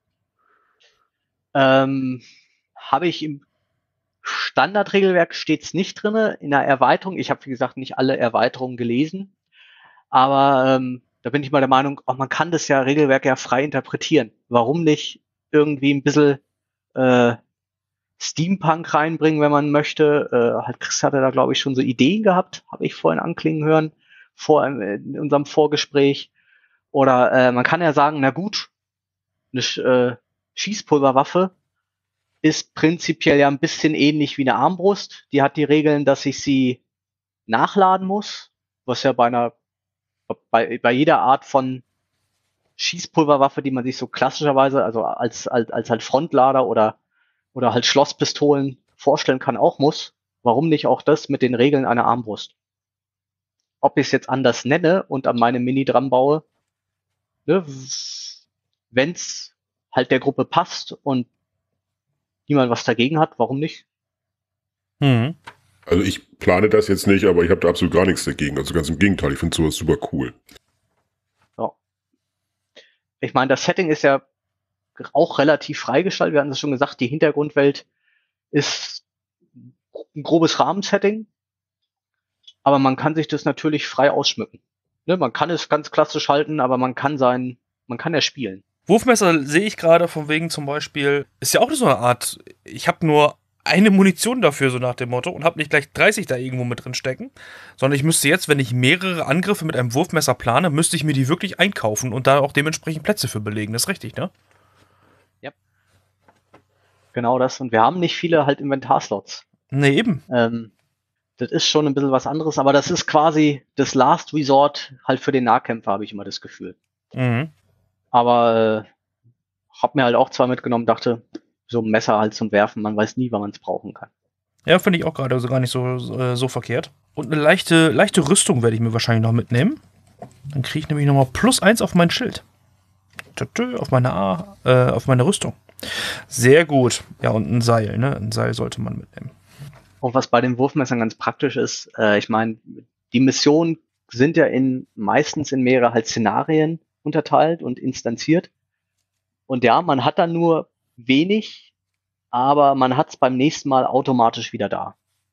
Ähm, habe ich im Standardregelwerk steht's nicht drinne. In der Erweiterung, ich habe wie gesagt nicht alle Erweiterungen gelesen, aber ähm, da bin ich mal der Meinung, oh, man kann das ja Regelwerk ja frei interpretieren. Warum nicht irgendwie ein bisschen äh, Steampunk reinbringen, wenn man möchte? Äh, halt Chris hatte da glaube ich schon so Ideen gehabt, habe ich vorhin anklingen hören vor in unserem Vorgespräch. Oder äh, man kann ja sagen, na gut, eine äh, Schießpulverwaffe ist prinzipiell ja ein bisschen ähnlich wie eine Armbrust. Die hat die Regeln, dass ich sie nachladen muss, was ja bei einer bei, bei jeder Art von Schießpulverwaffe, die man sich so klassischerweise, also als als, als halt Frontlader oder oder halt Schlosspistolen vorstellen kann, auch muss. Warum nicht auch das mit den Regeln einer Armbrust? Ob ich es jetzt anders nenne und an meine Mini dran baue, ne, wenn's halt der Gruppe passt und niemand was dagegen hat, warum nicht? Mhm. Also ich plane das jetzt nicht, aber ich habe da absolut gar nichts dagegen. Also ganz im Gegenteil, ich finde sowas super cool. Ja. Ich meine, das Setting ist ja auch relativ freigestaltet. Wir hatten es schon gesagt, die Hintergrundwelt ist ein grobes Rahmensetting, aber man kann sich das natürlich frei ausschmücken. ne, man kann es ganz klassisch halten, aber man kann sein, man kann ja spielen. Wurfmesser sehe ich gerade von wegen zum Beispiel, ist ja auch so eine Art, ich habe nur eine Munition dafür, so nach dem Motto, und habe nicht gleich dreißig da irgendwo mit drin stecken, sondern ich müsste jetzt, wenn ich mehrere Angriffe mit einem Wurfmesser plane, müsste ich mir die wirklich einkaufen und da auch dementsprechend Plätze für belegen. Das ist richtig, ne? Ja. Genau das. Und wir haben nicht viele halt Inventarslots. Ne, eben. Ähm, das ist schon ein bisschen was anderes, aber das ist quasi das Last Resort halt für den Nahkämpfer, habe ich immer das Gefühl. Mhm. Aber äh, hab mir halt auch zwei mitgenommen, dachte, so ein Messer halt zum Werfen, man weiß nie, wann man es brauchen kann. Ja, finde ich auch gerade so gar nicht so, äh, so verkehrt. Und eine leichte, leichte Rüstung werde ich mir wahrscheinlich noch mitnehmen. Dann kriege ich nämlich nochmal plus eins auf mein Schild. Tü-tü, auf meine A, äh, auf meine Rüstung. Sehr gut. Ja, und ein Seil, ne? Ein Seil sollte man mitnehmen. Und was bei den Wurfmessern ganz praktisch ist, äh, ich meine, die Missionen sind ja in meistens in mehrere halt Szenarien unterteilt und instanziert. Und ja, man hat dann nur wenig, aber man hat es beim nächsten Mal automatisch wieder da.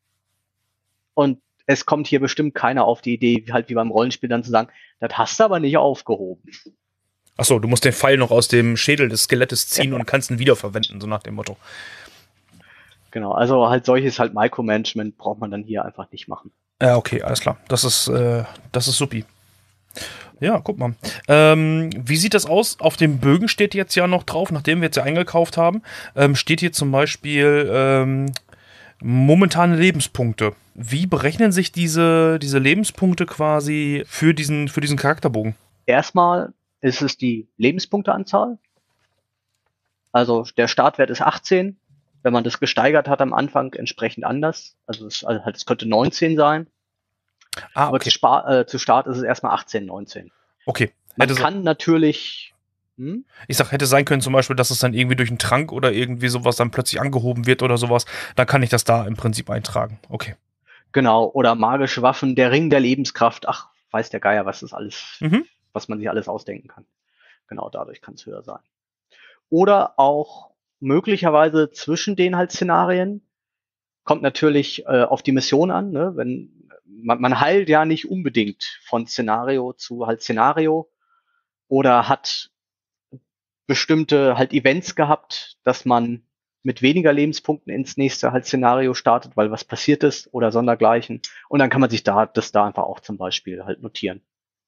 Und es kommt hier bestimmt keiner auf die Idee, halt wie beim Rollenspiel dann zu sagen, das hast du aber nicht aufgehoben. Achso, du musst den Pfeil noch aus dem Schädel des Skelettes ziehen ja. und kannst ihn wiederverwenden, so nach dem Motto. Genau, also halt solches halt Micromanagement braucht man dann hier einfach nicht machen. Ja, okay, alles klar. Das ist, äh, das ist supi. Ja, guck mal. Ähm, wie sieht das aus? Auf dem Bögen steht jetzt ja noch drauf, nachdem wir jetzt ja eingekauft haben, ähm, steht hier zum Beispiel ähm, momentane Lebenspunkte. Wie berechnen sich diese, diese Lebenspunkte quasi für diesen, für diesen Charakterbogen? Erstmal ist es die Lebenspunkteanzahl. Also der Startwert ist achtzehn. Wenn man das gesteigert hat am Anfang, entsprechend anders. Also es, also halt, es könnte neunzehn sein. Ah, okay. Aber zu, Spar äh, zu Start ist es erstmal achtzehn, neunzehn. Okay. Man hätte kann natürlich... Hm? Ich sag, hätte sein können zum Beispiel, dass es dann irgendwie durch einen Trank oder irgendwie sowas dann plötzlich angehoben wird oder sowas. Dann kann ich das da im Prinzip eintragen. Okay. Genau. Oder magische Waffen, der Ring der Lebenskraft. Ach, weiß der Geier, was das alles, Mhm. was man sich alles ausdenken kann. Genau, dadurch kann es höher sein. Oder auch möglicherweise zwischen den halt Szenarien. Kommt natürlich äh, auf die Mission an, ne? Wenn man, man heilt ja nicht unbedingt von Szenario zu halt Szenario oder hat bestimmte halt Events gehabt, dass man mit weniger Lebenspunkten ins nächste halt Szenario startet, weil was passiert ist oder sondergleichen. Und dann kann man sich da das da einfach auch zum Beispiel halt notieren.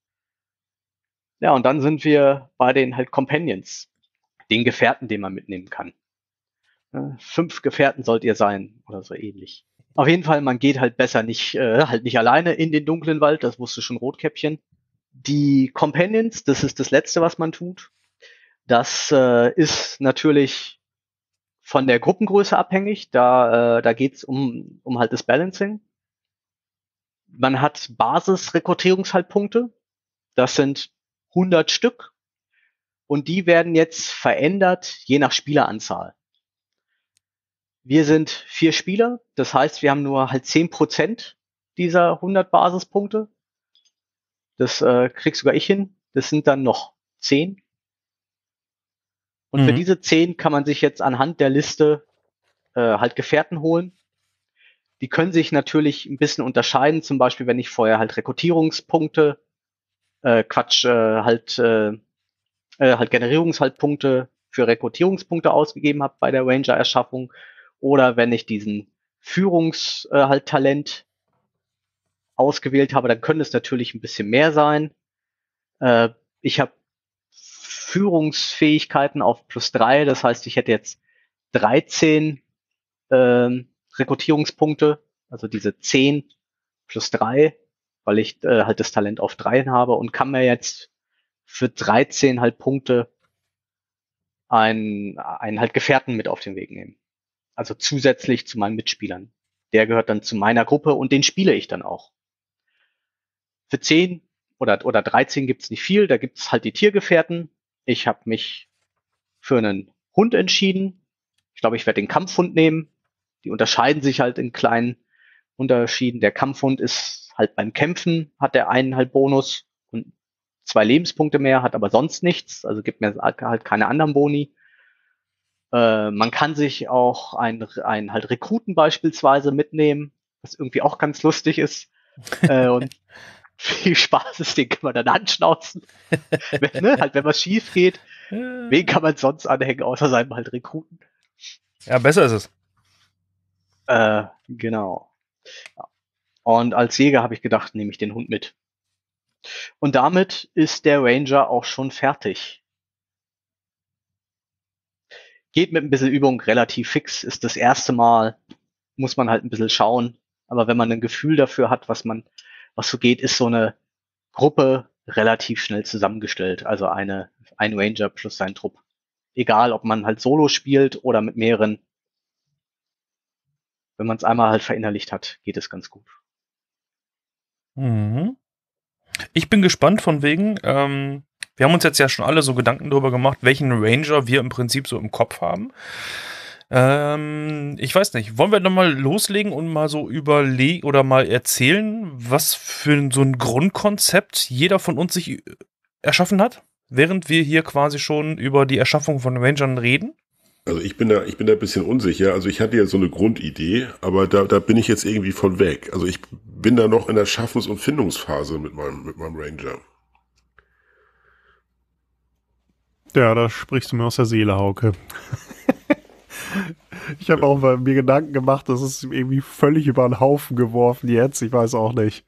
Ja, und dann sind wir bei den halt Companions, den Gefährten, den man mitnehmen kann. Äh, fünf Gefährten sollt ihr sein oder so ähnlich. Auf jeden Fall, man geht halt besser nicht, äh, halt nicht alleine in den dunklen Wald, das wusste schon Rotkäppchen. Die Companions, das ist das Letzte, was man tut. Das äh, ist natürlich von der Gruppengröße abhängig. Da, äh, da geht's um, um halt das Balancing. Man hat Basis-Rekrutierungshaltpunkte. Das sind hundert Stück. Und die werden jetzt verändert, je nach Spieleranzahl. Wir sind vier Spieler. Das heißt, wir haben nur halt zehn Prozent dieser hundert Basispunkte. Das äh, krieg sogar ich hin. Das sind dann noch zehn. Und mhm. für diese zehn kann man sich jetzt anhand der Liste äh, halt Gefährten holen. Die können sich natürlich ein bisschen unterscheiden. Zum Beispiel, wenn ich vorher halt Rekrutierungspunkte, äh, Quatsch, äh, halt, äh, äh, halt Generierungshaltpunkte für Rekrutierungspunkte ausgegeben habe bei der Ranger-Erschaffung. Oder wenn ich diesen Führungs äh, halt Talent ausgewählt habe, dann können es natürlich ein bisschen mehr sein. Äh, ich habe Führungsfähigkeiten auf plus drei, das heißt, ich hätte jetzt dreizehn äh, Rekrutierungspunkte, also diese zehn plus drei, weil ich äh, halt das Talent auf drei habe und kann mir jetzt für dreizehn halt Punkte einen, einen halt Gefährten mit auf den Weg nehmen. Also zusätzlich zu meinen Mitspielern. Der gehört dann zu meiner Gruppe und den spiele ich dann auch. Für zehn oder, oder dreizehn gibt's nicht viel, da gibt's halt die Tiergefährten. Ich habe mich für einen Hund entschieden. Ich glaube, ich werde den Kampfhund nehmen. Die unterscheiden sich halt in kleinen Unterschieden. Der Kampfhund ist halt beim Kämpfen, hat der einen halt Bonus und zwei Lebenspunkte mehr, hat aber sonst nichts. Also gibt mir halt keine anderen Boni. Äh, man kann sich auch einen, einen halt Rekruten beispielsweise mitnehmen, was irgendwie auch ganz lustig ist. äh, und viel Spaß ist, den kann man dann anschnauzen. wenn, ne? Halt, wenn was schief geht, wen kann man sonst anhängen, außer seinem halt Rekruten? Ja, besser ist es. Äh, genau. Ja. Und als Jäger habe ich gedacht, nehme ich den Hund mit. Und damit ist der Ranger auch schon fertig. Geht mit ein bisschen Übung relativ fix, ist das erste Mal, muss man halt ein bisschen schauen. Aber wenn man ein Gefühl dafür hat, was man, was so geht, ist so eine Gruppe relativ schnell zusammengestellt. Also eine, ein Ranger plus sein Trupp. Egal, ob man halt solo spielt oder mit mehreren. Wenn man es einmal halt verinnerlicht hat, geht es ganz gut. Mhm. Ich bin gespannt von wegen, ähm, wir haben uns jetzt ja schon alle so Gedanken darüber gemacht, welchen Ranger wir im Prinzip so im Kopf haben. Ähm, ich weiß nicht, wollen wir nochmal loslegen und mal so überlegen oder mal erzählen, was für so ein Grundkonzept jeder von uns sich erschaffen hat, während wir hier quasi schon über die Erschaffung von Rangern reden? Also ich bin da, ich bin da ein bisschen unsicher. Also ich hatte ja so eine Grundidee, aber da, da bin ich jetzt irgendwie von weg. Also ich bin da noch in der Schaffens- und Findungsphase mit meinem, mit meinem Ranger. Ja, da sprichst du mir aus der Seele, Hauke. Ich habe auch mal mir Gedanken gemacht, das ist irgendwie völlig über den Haufen geworfen jetzt. Ich weiß auch nicht.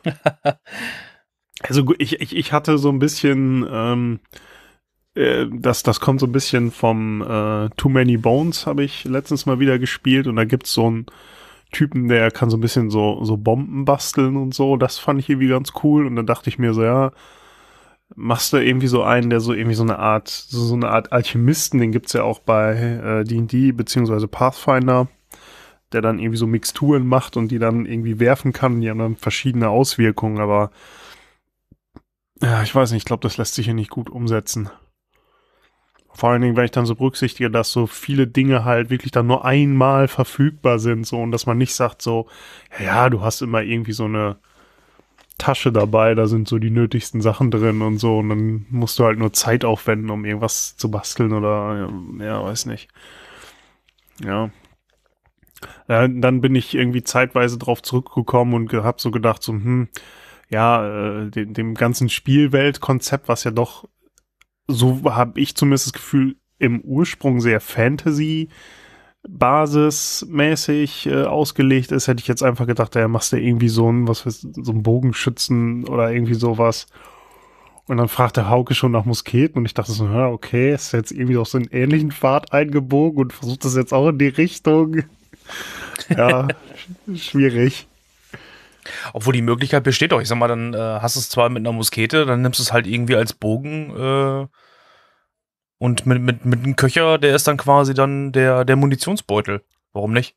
Also ich, ich, ich hatte so ein bisschen, ähm, äh, das, das kommt so ein bisschen vom äh, Too Many Bones, habe ich letztens mal wieder gespielt. Und da gibt's so einen Typen, der kann so ein bisschen so, so Bomben basteln und so. Das fand ich irgendwie ganz cool. Und dann dachte ich mir so, ja, machst du irgendwie so einen, der so irgendwie so eine Art, so, so eine Art Alchemisten, den gibt's ja auch bei äh, D und D beziehungsweise Pathfinder, der dann irgendwie so Mixturen macht und die dann irgendwie werfen kann. Die haben dann verschiedene Auswirkungen, aber ja, ich weiß nicht, ich glaube, das lässt sich hier nicht gut umsetzen. Vor allen Dingen, wenn ich dann so berücksichtige, dass so viele Dinge halt wirklich dann nur einmal verfügbar sind, so, und dass man nicht sagt so, ja, ja, du hast immer irgendwie so eine Tasche dabei, da sind so die nötigsten Sachen drin und so, und dann musst du halt nur Zeit aufwenden, um irgendwas zu basteln oder, ja, ja weiß nicht. Ja. ja. Dann bin ich irgendwie zeitweise drauf zurückgekommen und hab so gedacht, so, hm, ja, äh, dem, dem ganzen Spielweltkonzept, was ja doch, so habe ich zumindest das Gefühl, im Ursprung sehr Fantasy basismäßig äh, ausgelegt ist, hätte ich jetzt einfach gedacht, ja, machst du irgendwie so ein, was weiß, so ein Bogenschützen oder irgendwie sowas. Und dann fragt der Hauke schon nach Musketen und ich dachte so, ja, okay, ist jetzt irgendwie auf so einen ähnlichen Pfad eingebogen und versucht das jetzt auch in die Richtung. Ja, schwierig. Obwohl die Möglichkeit besteht doch, ich sag mal, dann äh, hast du es zwar mit einer Muskete, dann nimmst du es halt irgendwie als Bogen äh, und mit, mit, mit einem Köcher, der ist dann quasi dann der, der Munitionsbeutel. Warum nicht?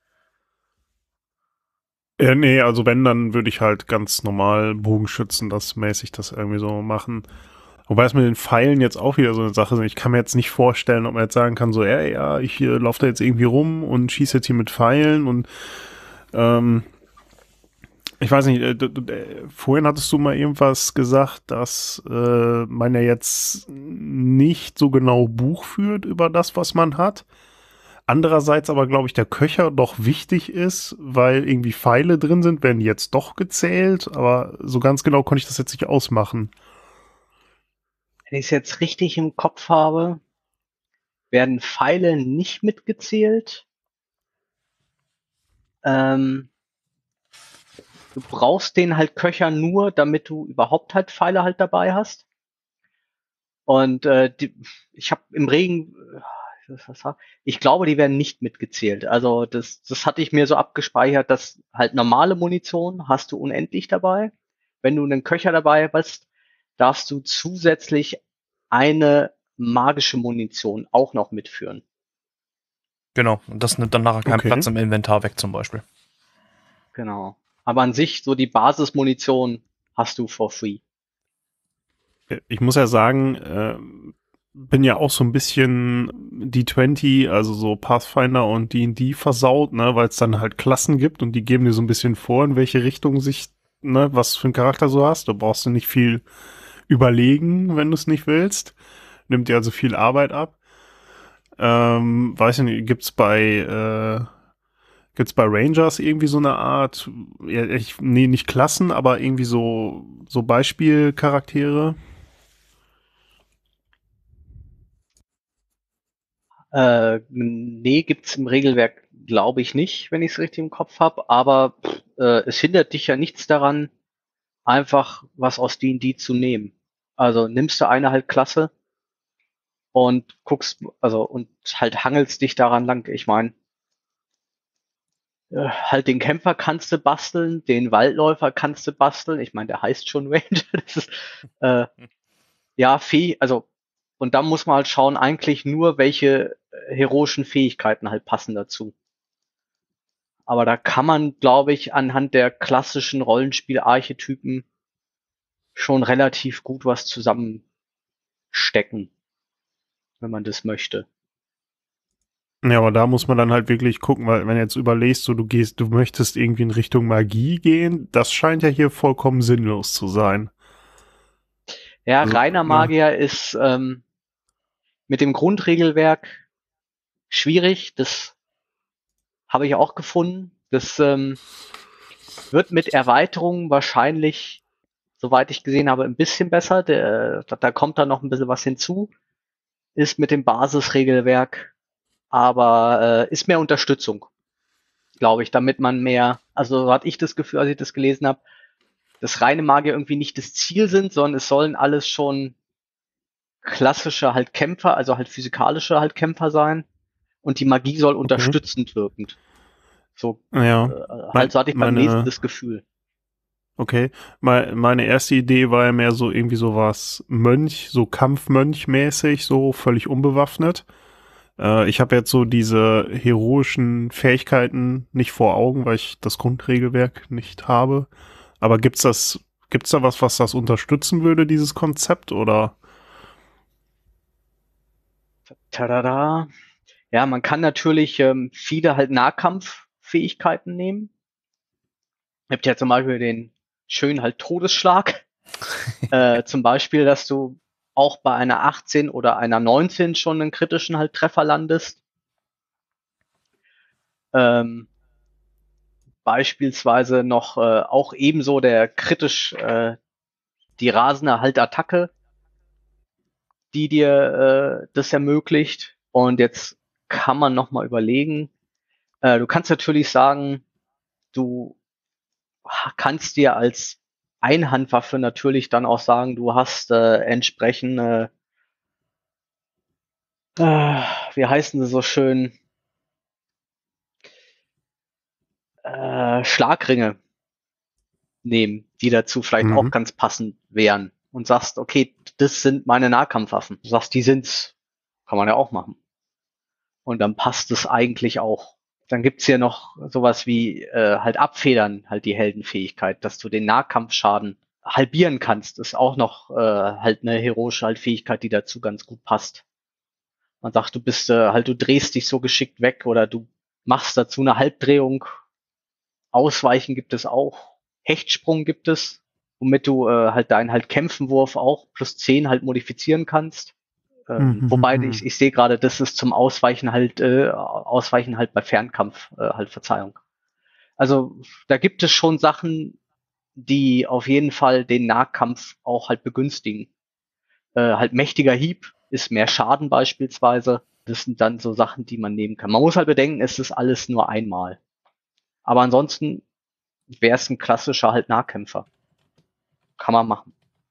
Ja, nee, also wenn, dann würde ich halt ganz normal Bogenschützen, das mäßig das irgendwie so machen. Wobei es mit den Pfeilen jetzt auch wieder so eine Sache ist. Ich kann mir jetzt nicht vorstellen, ob man jetzt sagen kann, so, ja, ja, ich äh, laufe da jetzt irgendwie rum und schieße jetzt hier mit Pfeilen und ähm, ich weiß nicht, äh, äh, vorhin hattest du mal irgendwas gesagt, dass äh, man ja jetzt nicht so genau Buch führt über das, was man hat. Andererseits aber, glaube ich, der Köcher doch wichtig ist, weil irgendwie Pfeile drin sind, werden jetzt doch gezählt, aber so ganz genau konnte ich das jetzt nicht ausmachen. Wenn ich es jetzt richtig im Kopf habe, werden Pfeile nicht mitgezählt. Ähm, du brauchst den halt Köcher nur, damit du überhaupt halt Pfeile halt dabei hast. Und äh, die, ich habe im Regen, ich glaube, die werden nicht mitgezählt. Also das, das hatte ich mir so abgespeichert, dass halt normale Munition hast du unendlich dabei. Wenn du einen Köcher dabei hast, darfst du zusätzlich eine magische Munition auch noch mitführen. Genau, und das nimmt dann nachher keinen Okay. Platz im Inventar weg zum Beispiel. Genau. Aber an sich, so die Basismunition hast du for free. Ich muss ja sagen, äh, bin ja auch so ein bisschen D zwanzig, also so Pathfinder und D und D versaut, ne, weil es dann halt Klassen gibt und die geben dir so ein bisschen vor, in welche Richtung sich, ne, was für einen Charakter du hast. Da brauchst du nicht viel überlegen, wenn du es nicht willst. Nimmt dir also viel Arbeit ab. Ähm, weiß ich nicht, gibt's bei äh, Gibt's bei Rangers irgendwie so eine Art, ja, ich, nee, nicht Klassen, aber irgendwie so, so Beispielcharaktere? Äh, nee, gibt's im Regelwerk, glaube ich nicht, wenn ich es richtig im Kopf habe. Aber pff, äh, es hindert dich ja nichts daran, einfach was aus D und D zu nehmen. Also nimmst du eine halt Klasse und guckst, also und halt hangelst dich daran lang. Ich meine, äh, halt den Kämpfer kannst du basteln, den Waldläufer kannst du basteln. Ich meine, der heißt schon Ranger. Das ist äh, ja Fäh, also und da muss man halt schauen, eigentlich nur welche äh, heroischen Fähigkeiten halt passen dazu. Aber da kann man, glaube ich, anhand der klassischen Rollenspiel-Archetypen schon relativ gut was zusammenstecken, wenn man das möchte. Ja, aber da muss man dann halt wirklich gucken, weil wenn du jetzt überlegst, so du gehst, du möchtest irgendwie in Richtung Magie gehen, das scheint ja hier vollkommen sinnlos zu sein. Ja, Also, reiner ja. Magier ist ähm, mit dem Grundregelwerk schwierig. Das habe ich auch gefunden. Das ähm, wird mit Erweiterungen wahrscheinlich, soweit ich gesehen habe, ein bisschen besser. Der, da, da kommt dann noch ein bisschen was hinzu. Ist mit dem Basisregelwerk, aber äh, ist mehr Unterstützung, glaube ich, damit man mehr, also so hatte ich das Gefühl, als ich das gelesen habe, dass reine Magier irgendwie nicht das Ziel sind, sondern es sollen alles schon klassische halt Kämpfer, also halt physikalische halt Kämpfer sein und die Magie soll unterstützend wirkend. So, Ja. äh, halt so hatte ich beim Meine- Lesen das Gefühl. Okay, Me- meine erste Idee war ja mehr so irgendwie sowas Mönch, so Kampfmönch-mäßig, so völlig unbewaffnet. Äh, ich habe jetzt so diese heroischen Fähigkeiten nicht vor Augen, weil ich das Grundregelwerk nicht habe. Aber gibt's das, gibt's da was, was das unterstützen würde, dieses Konzept, oder? Tadada. Ja, man kann natürlich ähm, viele halt Nahkampffähigkeiten nehmen. Ihr habt ja zum Beispiel den schönen halt Todesschlag. äh, zum Beispiel, dass du auch bei einer achtzehn oder einer neunzehn schon einen kritischen halt Treffer landest. Ähm, beispielsweise noch äh, auch ebenso der kritisch äh, die rasende halt Attacke, die dir äh, das ermöglicht. Und jetzt kann man noch mal überlegen. Äh, du kannst natürlich sagen, du kannst dir als Einhandwaffe natürlich dann auch sagen, du hast äh, entsprechend, äh, äh, wie heißen sie so schön, äh, Schlagringe nehmen, die dazu vielleicht Mhm. auch ganz passend wären. Und sagst, okay, das sind meine Nahkampfwaffen. Du sagst, die sind's. Kann man ja auch machen. Und dann passt es eigentlich auch. Dann gibt's hier noch sowas wie äh, halt Abfedern, halt die Heldenfähigkeit, dass du den Nahkampfschaden halbieren kannst, ist auch noch äh, halt eine heroische halt Fähigkeit, die dazu ganz gut passt. Man sagt, du bist äh, halt, du drehst dich so geschickt weg oder du machst dazu eine Halbdrehung. Ausweichen gibt es auch. Hechtsprung gibt es, womit du äh, halt deinen halt Kämpfenwurf auch plus zehn halt modifizieren kannst. Ähm, Mhm, wobei mhm. ich, ich sehe gerade, das ist zum Ausweichen halt, äh, Ausweichen halt bei Fernkampf, äh, halt Verzeihung. Also da gibt es schon Sachen, die auf jeden Fall den Nahkampf auch halt begünstigen. Äh, halt mächtiger Hieb ist mehr Schaden beispielsweise. Das sind dann so Sachen, die man nehmen kann. Man muss halt bedenken, es ist alles nur einmal. Aber ansonsten wäre es ein klassischer halt Nahkämpfer. Kann man machen.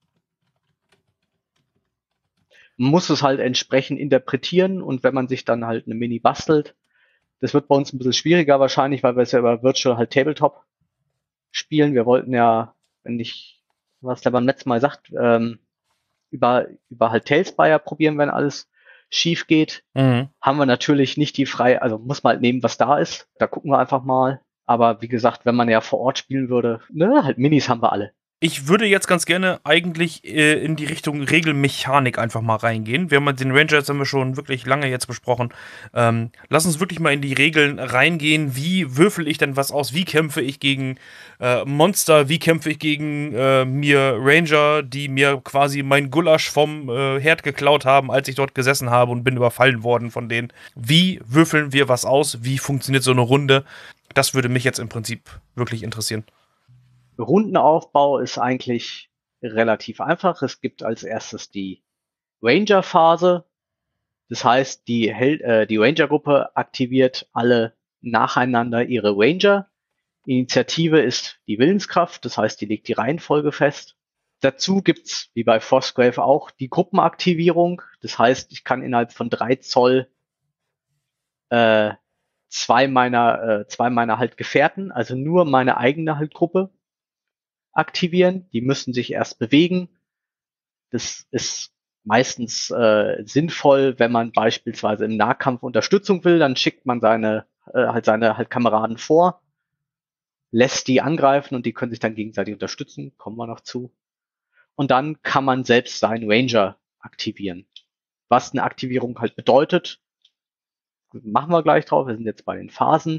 Man muss es halt entsprechend interpretieren und wenn man sich dann halt eine Mini bastelt, das wird bei uns ein bisschen schwieriger wahrscheinlich, weil wir es ja über Virtual halt Tabletop spielen. Wir wollten ja, wenn ich, was der beim letzten Mal sagt, ähm, über, über halt Tailspire probieren, wenn alles schief geht. Mhm. Haben wir natürlich nicht die freie, also muss man halt nehmen, was da ist. Da gucken wir einfach mal. Aber wie gesagt, wenn man ja vor Ort spielen würde, ne, halt Minis haben wir alle. Ich würde jetzt ganz gerne eigentlich äh, in die Richtung Regelmechanik einfach mal reingehen. Wir haben den Ranger, jetzt haben wir schon wirklich lange jetzt besprochen. Ähm, lass uns wirklich mal in die Regeln reingehen. Wie würfel ich denn was aus? Wie kämpfe ich gegen äh, Monster? Wie kämpfe ich gegen äh, mir Ranger, die mir quasi mein Gulasch vom äh, Herd geklaut haben, als ich dort gesessen habe und bin überfallen worden von denen? Wie würfeln wir was aus? Wie funktioniert so eine Runde? Das würde mich jetzt im Prinzip wirklich interessieren. Rundenaufbau ist eigentlich relativ einfach. Es gibt als erstes die Ranger-Phase. Das heißt, die, Hel äh, die Ranger-Gruppe aktiviert alle nacheinander ihre Ranger. Initiative ist die Willenskraft, das heißt, die legt die Reihenfolge fest. Dazu gibt's, wie bei Frostgrave auch, die Gruppenaktivierung. Das heißt, ich kann innerhalb von drei Zoll äh, zwei meiner, äh, zwei meiner halt Gefährten, also nur meine eigene halt Gruppe, aktivieren. Die müssen sich erst bewegen. Das ist meistens äh, sinnvoll, wenn man beispielsweise im Nahkampf Unterstützung will, dann schickt man seine äh, halt seine halt Kameraden vor, lässt die angreifen und die können sich dann gegenseitig unterstützen, kommen wir noch zu. Und dann kann man selbst seinen Ranger aktivieren. Was eine Aktivierung halt bedeutet, machen wir gleich drauf, wir sind jetzt bei den Phasen.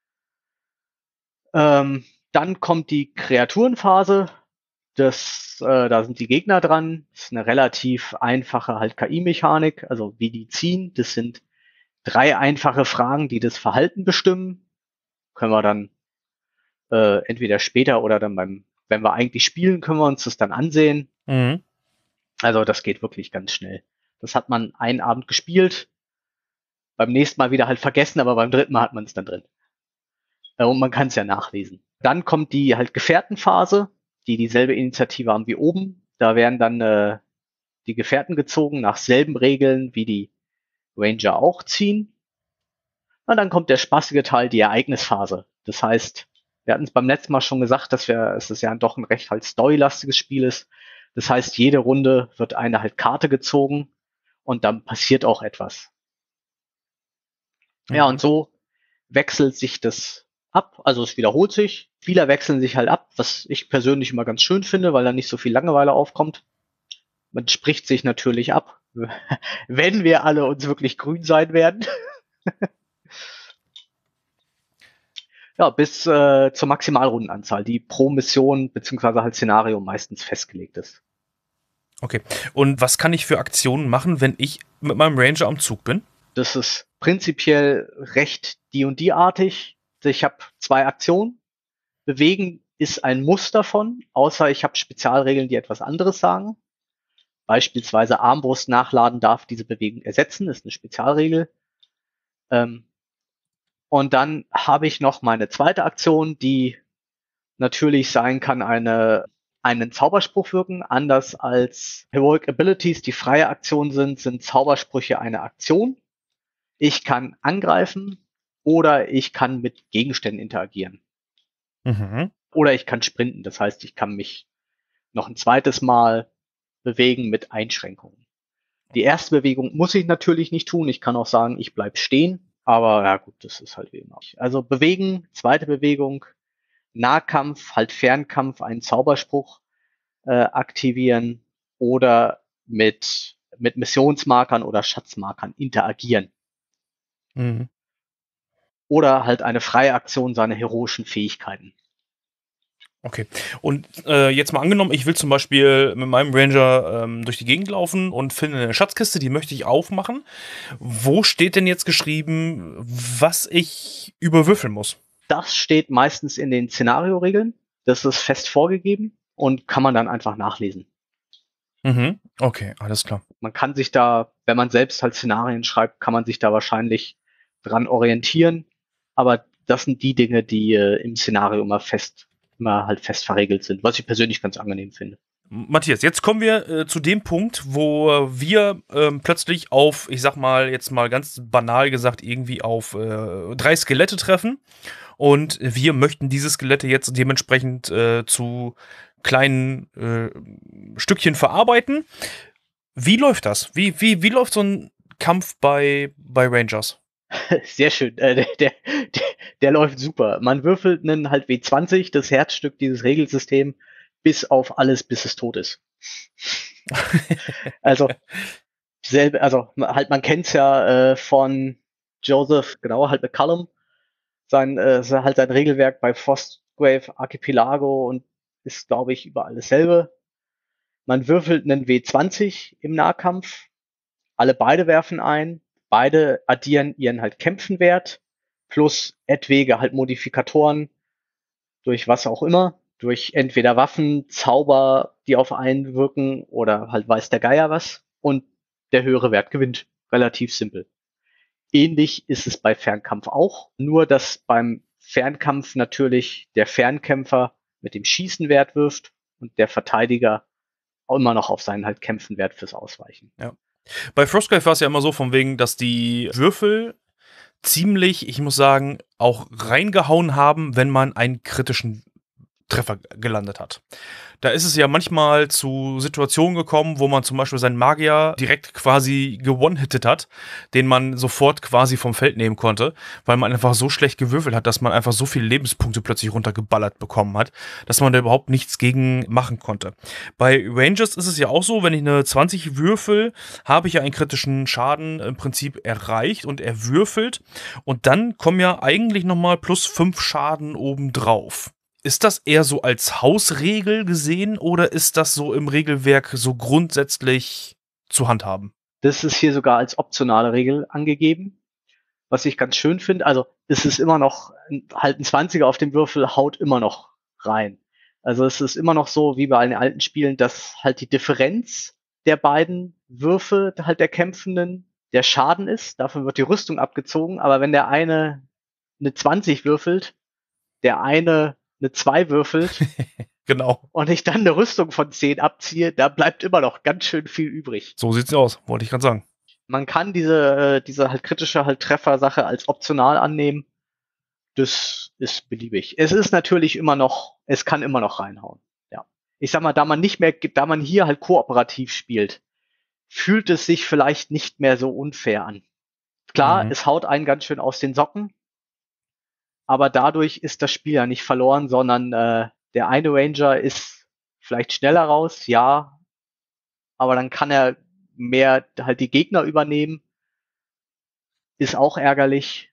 Ähm, dann kommt die Kreaturenphase. Das, äh, da sind die Gegner dran. Das ist eine relativ einfache halt K I-Mechanik, also wie die ziehen. Das sind drei einfache Fragen, die das Verhalten bestimmen. Können wir dann äh, entweder später oder dann beim, wenn wir eigentlich spielen, können wir uns das dann ansehen. Mhm. Also das geht wirklich ganz schnell. Das hat man einen Abend gespielt, beim nächsten Mal wieder halt vergessen, aber beim dritten Mal hat man es dann drin. Äh, und man kann es ja nachlesen. Dann kommt die halt Gefährtenphase, die dieselbe Initiative haben wie oben. Da werden dann äh, die Gefährten gezogen nach selben Regeln, wie die Ranger auch ziehen. Und dann kommt der spaßige Teil, die Ereignisphase. Das heißt, wir hatten es beim letzten Mal schon gesagt, dass wir, es ist ja doch ein recht halt storylastiges Spiel ist. Das heißt, jede Runde wird eine halt Karte gezogen und dann passiert auch etwas. Mhm. Ja, und so wechselt sich das ab. Also es wiederholt sich. Spieler wechseln sich halt ab, was ich persönlich immer ganz schön finde, weil da nicht so viel Langeweile aufkommt. Man spricht sich natürlich ab, wenn wir alle uns wirklich grün sein werden. Ja, bis äh, zur Maximalrundenanzahl, die pro Mission beziehungsweise halt Szenario meistens festgelegt ist. Okay. Und was kann ich für Aktionen machen, wenn ich mit meinem Ranger am Zug bin? Das ist prinzipiell recht D und D-artig. Ich habe zwei Aktionen. Bewegen ist ein Muss davon, außer ich habe Spezialregeln, die etwas anderes sagen. Beispielsweise Armbrust nachladen darf diese Bewegung ersetzen, ist eine Spezialregel. Ähm, und dann habe ich noch meine zweite Aktion, die natürlich sein kann, eine, einen Zauberspruch wirken. Anders als Heroic Abilities, die freie Aktionen sind, sind Zaubersprüche eine Aktion. Ich kann angreifen oder ich kann mit Gegenständen interagieren. Mhm. Oder ich kann sprinten, das heißt, ich kann mich noch ein zweites Mal bewegen mit Einschränkungen. Die erste Bewegung muss ich natürlich nicht tun. Ich kann auch sagen, ich bleib stehen. Aber ja gut, das ist halt wie immer. Also bewegen, zweite Bewegung, Nahkampf, halt Fernkampf, einen Zauberspruch äh, aktivieren oder mit, mit Missionsmarkern oder Schatzmarkern interagieren. Mhm. Oder halt eine freie Aktion seiner heroischen Fähigkeiten. Okay. Und äh, jetzt mal angenommen, ich will zum Beispiel mit meinem Ranger ähm, durch die Gegend laufen und finde eine Schatzkiste, die möchte ich aufmachen. Wo steht denn jetzt geschrieben, was ich überwürfeln muss? Das steht meistens in den Szenarioregeln. Das ist fest vorgegeben und kann man dann einfach nachlesen. Mhm. Okay, alles klar. Man kann sich da, wenn man selbst halt Szenarien schreibt, kann man sich da wahrscheinlich dran orientieren. Aber das sind die Dinge, die äh, im Szenario immer fest immer halt fest verregelt sind, was ich persönlich ganz angenehm finde. Matthias, jetzt kommen wir äh, zu dem Punkt, wo wir ähm, plötzlich auf, ich sag mal, jetzt mal ganz banal gesagt, irgendwie auf äh, drei Skelette treffen und wir möchten diese Skelette jetzt dementsprechend äh, zu kleinen äh, Stückchen verarbeiten. Wie läuft das? Wie, wie, wie läuft so ein Kampf bei, bei Rangers? Sehr schön. Äh, der, der, der, der läuft super. Man würfelt einen halt W zwanzig, das Herzstück dieses Regelsystems, bis auf alles, bis es tot ist. also, selbe, also halt, man kennt's ja äh, von Joseph, genau, halt McCallum, sein, äh, halt sein Regelwerk bei Frostgrave Archipelago und ist, glaube ich, überall dasselbe. Man würfelt einen W zwanzig im Nahkampf, alle beide werfen ein, beide addieren ihren halt Kämpfenwert. plus etwaige halt Modifikatoren durch was auch immer, durch entweder Waffen, Zauber, die auf einen wirken oder halt weiß der Geier was und der höhere Wert gewinnt. Relativ simpel. Ähnlich ist es bei Fernkampf auch, nur dass beim Fernkampf natürlich der Fernkämpfer mit dem Schießen Wert wirft und der Verteidiger auch immer noch auf seinen halt Kämpfen Wert fürs Ausweichen. Ja. Bei Frostgrave war es ja immer so von wegen, dass die Würfel ziemlich, ich muss sagen, auch reingehauen haben, wenn man einen kritischen Treffer gelandet hat. Da ist es ja manchmal zu Situationen gekommen, wo man zum Beispiel seinen Magier direkt quasi gewone-hittet hat, den man sofort quasi vom Feld nehmen konnte, weil man einfach so schlecht gewürfelt hat, dass man einfach so viele Lebenspunkte plötzlich runtergeballert bekommen hat, dass man da überhaupt nichts gegen machen konnte. Bei Rangers ist es ja auch so, wenn ich eine zwanzig würfel, habe ich ja einen kritischen Schaden im Prinzip erreicht und erwürfelt und dann kommen ja eigentlich nochmal plus fünf Schaden obendrauf. Ist das eher so als Hausregel gesehen oder ist das so im Regelwerk so grundsätzlich zu handhaben? Das ist hier sogar als optionale Regel angegeben, was ich ganz schön finde. Also es ist immer noch, halt ein zwanziger auf dem Würfel haut immer noch rein. Also es ist immer noch so, wie bei allen alten Spielen, dass halt die Differenz der beiden Würfe halt der Kämpfenden der Schaden ist. Davon wird die Rüstung abgezogen. Aber wenn der eine eine zwanzig würfelt, der eine eine zwei würfelt genau. und ich dann eine Rüstung von zehn abziehe, da bleibt immer noch ganz schön viel übrig. So sieht's aus, wollte ich gerade sagen. Man kann diese, diese halt kritische halt Treffersache als optional annehmen. Das ist beliebig. Es ist natürlich immer noch, es kann immer noch reinhauen. Ja. Ich sag mal, da man nicht mehr, da man hier halt kooperativ spielt, fühlt es sich vielleicht nicht mehr so unfair an. Klar, mhm. Es haut einen ganz schön aus den Socken, aber dadurch ist das Spiel ja nicht verloren, sondern äh, der eine Ranger ist vielleicht schneller raus, ja, aber dann kann er mehr halt die Gegner übernehmen. Ist auch ärgerlich.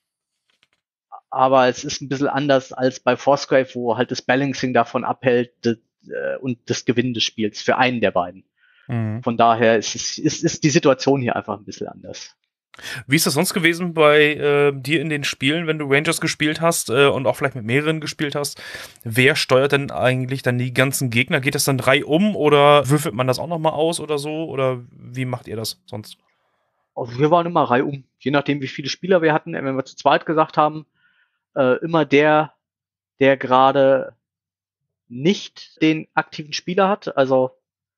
Aber es ist ein bisschen anders als bei Frostgrave, wo halt das Balancing davon abhält das, äh, und das Gewinnen des Spiels für einen der beiden. Mhm. Von daher ist, es, ist, ist die Situation hier einfach ein bisschen anders. Wie ist das sonst gewesen bei äh, dir in den Spielen, wenn du Rangers gespielt hast äh, und auch vielleicht mit mehreren gespielt hast? Wer steuert denn eigentlich dann die ganzen Gegner? Geht das dann reihum oder würfelt man das auch nochmal aus oder so? Oder wie macht ihr das sonst? Also wir waren immer reihum. Je nachdem, wie viele Spieler wir hatten. Wenn wir zu zweit gesagt haben, äh, immer der, der gerade nicht den aktiven Spieler hat. Also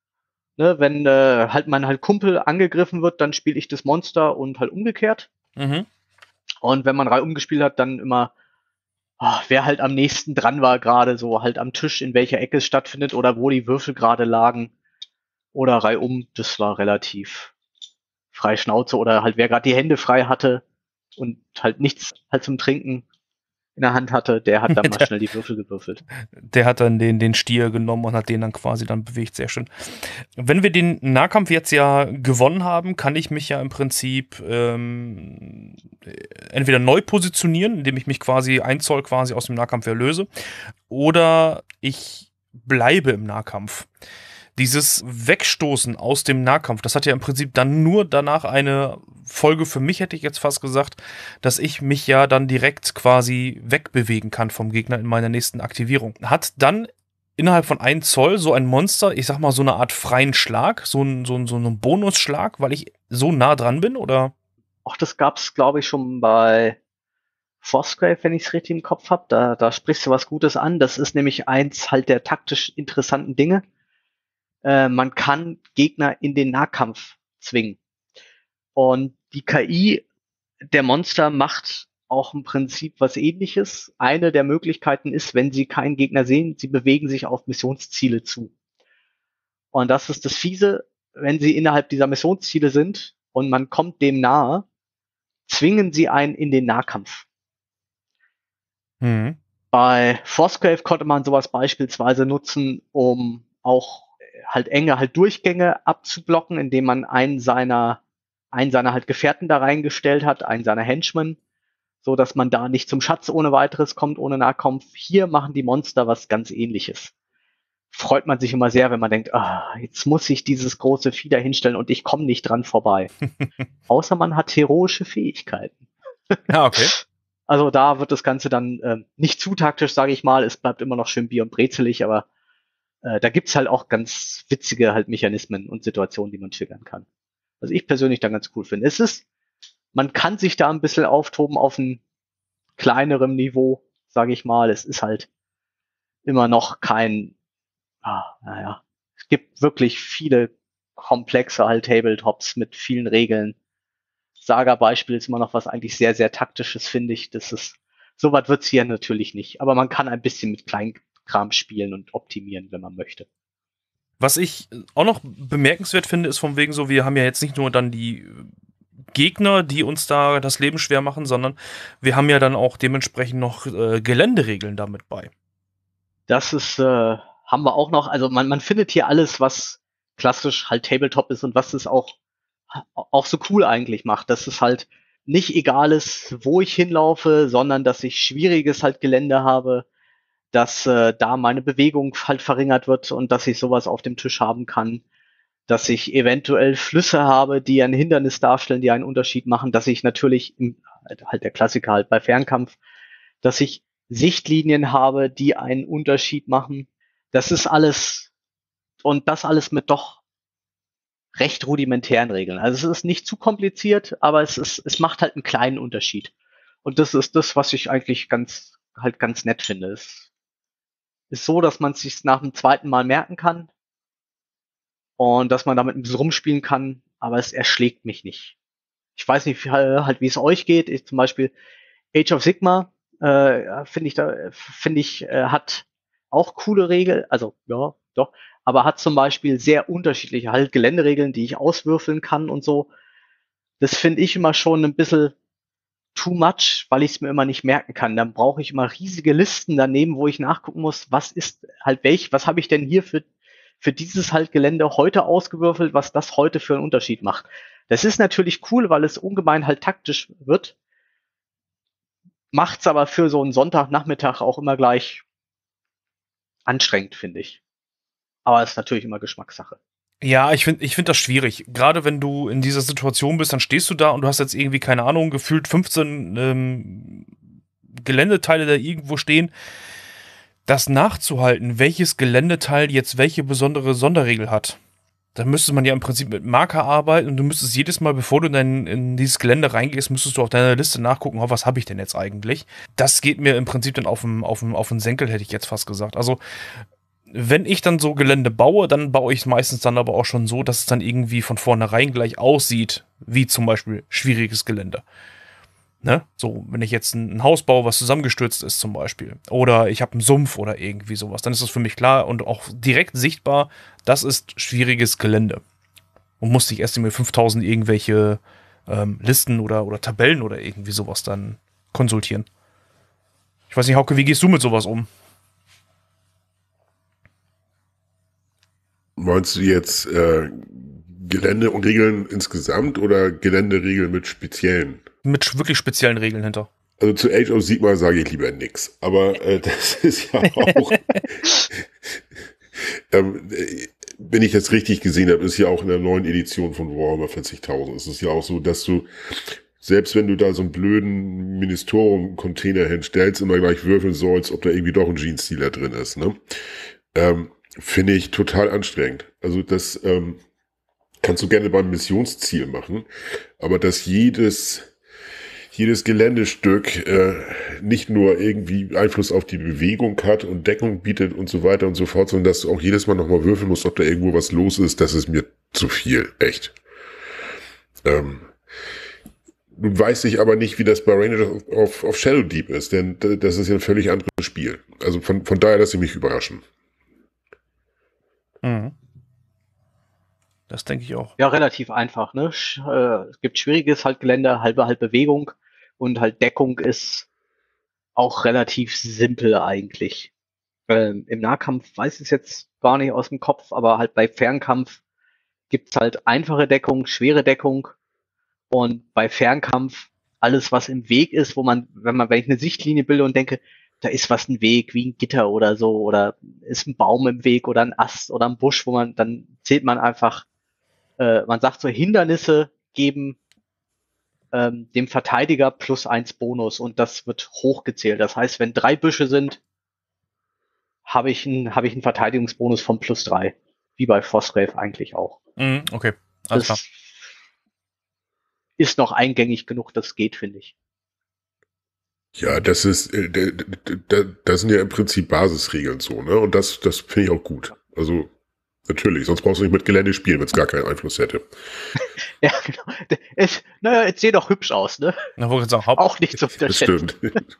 Ne, wenn äh, halt mein halt Kumpel angegriffen wird, dann spiele ich das Monster und halt umgekehrt. Mhm. Und wenn man reihum gespielt hat, dann immer, oh, wer halt am nächsten dran war, gerade so halt am Tisch, in welcher Ecke es stattfindet oder wo die Würfel gerade lagen. Oder reihum, das war relativ frei Schnauze. Oder halt wer gerade die Hände frei hatte und halt nichts halt zum Trinken in der Hand hatte, der hat dann mal schnell die Würfel gewürfelt. Der hat dann den, den Stier genommen und hat den dann quasi dann bewegt. Sehr schön. Wenn wir den Nahkampf jetzt ja gewonnen haben, kann ich mich ja im Prinzip ähm, entweder neu positionieren, indem ich mich quasi ein Zoll quasi aus dem Nahkampf erlöse, oder ich bleibe im Nahkampf. Dieses Wegstoßen aus dem Nahkampf, das hat ja im Prinzip dann nur danach eine Folge für mich, hätte ich jetzt fast gesagt, dass ich mich ja dann direkt quasi wegbewegen kann vom Gegner in meiner nächsten Aktivierung. Hat dann innerhalb von ein Zoll so ein Monster, ich sag mal so eine Art freien Schlag, so ein, so ein, so ein Bonusschlag, weil ich so nah dran bin, oder? Ach, das gab's, glaube ich, schon bei Frostgrave, wenn ich es richtig im Kopf habe. Da, da sprichst du was Gutes an. Das ist nämlich eins halt der taktisch interessanten Dinge. Äh, man kann Gegner in den Nahkampf zwingen. Und die K I der Monster macht auch im Prinzip was Ähnliches. Eine der Möglichkeiten ist, wenn sie keinen Gegner sehen, sie bewegen sich auf Missionsziele zu. Und das ist das Fiese, wenn sie innerhalb dieser Missionsziele sind und man kommt dem nahe, zwingen sie einen in den Nahkampf. Mhm. Bei Frostgrave konnte man sowas beispielsweise nutzen, um auch halt enge halt Durchgänge abzublocken, indem man einen seiner einen seiner halt Gefährten da reingestellt hat, einen seiner Henchmen, so dass man da nicht zum Schatz ohne weiteres kommt, ohne Nahkampf. Hier machen die Monster was ganz Ähnliches. Freut man sich immer sehr, wenn man denkt, ah, jetzt muss ich dieses große Vieh da hinstellen und ich komme nicht dran vorbei. Außer man hat heroische Fähigkeiten. Ja, okay. Also da wird das Ganze dann äh, nicht zu taktisch, sage ich mal. Es bleibt immer noch schön bier- und brezelig, aber äh, da gibt's halt auch ganz witzige halt Mechanismen und Situationen, die man triggern kann. Was ich persönlich dann ganz cool finde. Es ist, man kann sich da ein bisschen austoben auf ein kleinerem Niveau, sage ich mal. Es ist halt immer noch kein, ah, naja, es gibt wirklich viele komplexe halt Tabletops mit vielen Regeln. Saga-Beispiel ist immer noch was eigentlich sehr, sehr taktisches, finde ich. Das ist, so weit wird's hier natürlich nicht. Aber man kann ein bisschen mit Kleinkram spielen und optimieren, wenn man möchte. Was ich auch noch bemerkenswert finde, ist von wegen so, wir haben ja jetzt nicht nur dann die Gegner, die uns da das Leben schwer machen, sondern wir haben ja dann auch dementsprechend noch äh, Geländeregeln damit bei. Das ist, äh, haben wir auch noch. Also man, man findet hier alles, was klassisch halt Tabletop ist und was es auch auch so cool eigentlich macht, dass es halt nicht egal ist, wo ich hinlaufe, sondern dass ich schwieriges halt Gelände habe, dass äh, da meine Bewegung halt verringert wird und dass ich sowas auf dem Tisch haben kann, dass ich eventuell Flüsse habe, die ein Hindernis darstellen, die einen Unterschied machen, dass ich natürlich, im, halt der Klassiker halt bei Fernkampf, dass ich Sichtlinien habe, die einen Unterschied machen. Das ist alles, und das alles mit doch recht rudimentären Regeln. Also es ist nicht zu kompliziert, aber es ist, es macht halt einen kleinen Unterschied. Und das ist das, was ich eigentlich ganz, halt ganz nett finde. Es ist so, dass man es sich nach dem zweiten Mal merken kann und dass man damit ein bisschen rumspielen kann, aber es erschlägt mich nicht. Ich weiß nicht halt, wie es euch geht. Ich zum Beispiel Age of Sigmar, äh, finde ich da, finde ich, äh, hat auch coole Regeln, also ja, doch, aber hat zum Beispiel sehr unterschiedliche halt Geländeregeln, die ich auswürfeln kann und so. Das finde ich immer schon ein bisschen too much, weil ich es mir immer nicht merken kann. Dann brauche ich immer riesige Listen daneben, wo ich nachgucken muss, was ist halt welch, was habe ich denn hier für, für dieses halt Gelände heute ausgewürfelt, was das heute für einen Unterschied macht. Das ist natürlich cool, weil es ungemein halt taktisch wird. Macht's aber für so einen Sonntagnachmittag auch immer gleich anstrengend, finde ich. Aber es ist natürlich immer Geschmackssache. Ja, ich finde ich find das schwierig. Gerade wenn du in dieser Situation bist, dann stehst du da und du hast jetzt irgendwie, keine Ahnung, gefühlt fünfzehn ähm, Geländeteile da irgendwo stehen. Das nachzuhalten, welches Geländeteil jetzt welche besondere Sonderregel hat, da müsste man ja im Prinzip mit Marker arbeiten und du müsstest jedes Mal, bevor du dann in dieses Gelände reingehst, müsstest du auf deiner Liste nachgucken, oh, was habe ich denn jetzt eigentlich? Das geht mir im Prinzip dann auf den, auf den, auf den Senkel, hätte ich jetzt fast gesagt. Also wenn ich dann so Gelände baue, dann baue ich es meistens dann aber auch schon so, dass es dann irgendwie von vornherein gleich aussieht, wie zum Beispiel schwieriges Gelände. Ne? So, wenn ich jetzt ein Haus baue, was zusammengestürzt ist zum Beispiel, oder ich habe einen Sumpf oder irgendwie sowas, dann ist das für mich klar und auch direkt sichtbar, das ist schwieriges Gelände. Und musste ich erst mit fünftausend irgendwelche ähm, Listen oder, oder Tabellen oder irgendwie sowas dann konsultieren. Ich weiß nicht, Hauke, wie gehst du mit sowas um? Meinst du jetzt äh, Gelände und Regeln insgesamt oder Geländeregeln mit speziellen? Mit wirklich speziellen Regeln hinter. Also zu Age of Sigmar sage ich lieber nix. Aber äh, das ist ja auch, ähm, wenn ich das richtig gesehen habe, ist ja auch in der neuen Edition von Warhammer vierzigtausend. Es ist ja auch so, dass du, selbst wenn du da so einen blöden Ministerium-Container hinstellst, immer gleich würfeln sollst, ob da irgendwie doch ein Jeans-Stealer drin ist. Ne? Ähm, Finde ich total anstrengend. Also das ähm, kannst du gerne beim Missionsziel machen, aber dass jedes jedes Geländestück äh, nicht nur irgendwie Einfluss auf die Bewegung hat und Deckung bietet und so weiter und so fort, sondern dass du auch jedes Mal nochmal würfeln musst, ob da irgendwo was los ist, das ist mir zu viel, echt. Ähm, nun weiß ich aber nicht, wie das bei Rangers of, of Shadow Deep ist, denn das ist ja ein völlig anderes Spiel. Also von, von daher lasse ich mich überraschen. Mhm. Das denke ich auch. Ja, relativ einfach, ne? Sch äh, es gibt schwieriges halt Gelände, halbe halt Bewegung und halt Deckung ist auch relativ simpel eigentlich. Ähm, im Nahkampf weiß ich es jetzt gar nicht aus dem Kopf, aber halt bei Fernkampf gibt's halt einfache Deckung, schwere Deckung und bei Fernkampf alles, was im Weg ist, wo man, wenn man, wenn ich eine Sichtlinie bilde und denke, da ist was ein Weg, wie ein Gitter oder so, oder ist ein Baum im Weg oder ein Ast oder ein Busch, wo man, dann zählt man einfach, äh, man sagt so, Hindernisse geben ähm, dem Verteidiger plus eins Bonus und das wird hochgezählt. Das heißt, wenn drei Büsche sind, habe ich einen habe ich einen Verteidigungsbonus von plus drei. Wie bei Frostgrave eigentlich auch. Mhm, okay, alles Das klar. ist noch eingängig genug, das geht, finde ich. Ja, das ist, äh, da, da, das sind ja im Prinzip Basisregeln so, ne? Und das, das finde ich auch gut. Also, natürlich, sonst brauchst du nicht mit Gelände spielen, wenn es gar keinen Einfluss hätte. Ja, genau. Es, naja, es sieht doch hübsch aus, ne? Na, wollte ich sagen, Haupt Auch nicht zu Das unterschätzen. stimmt.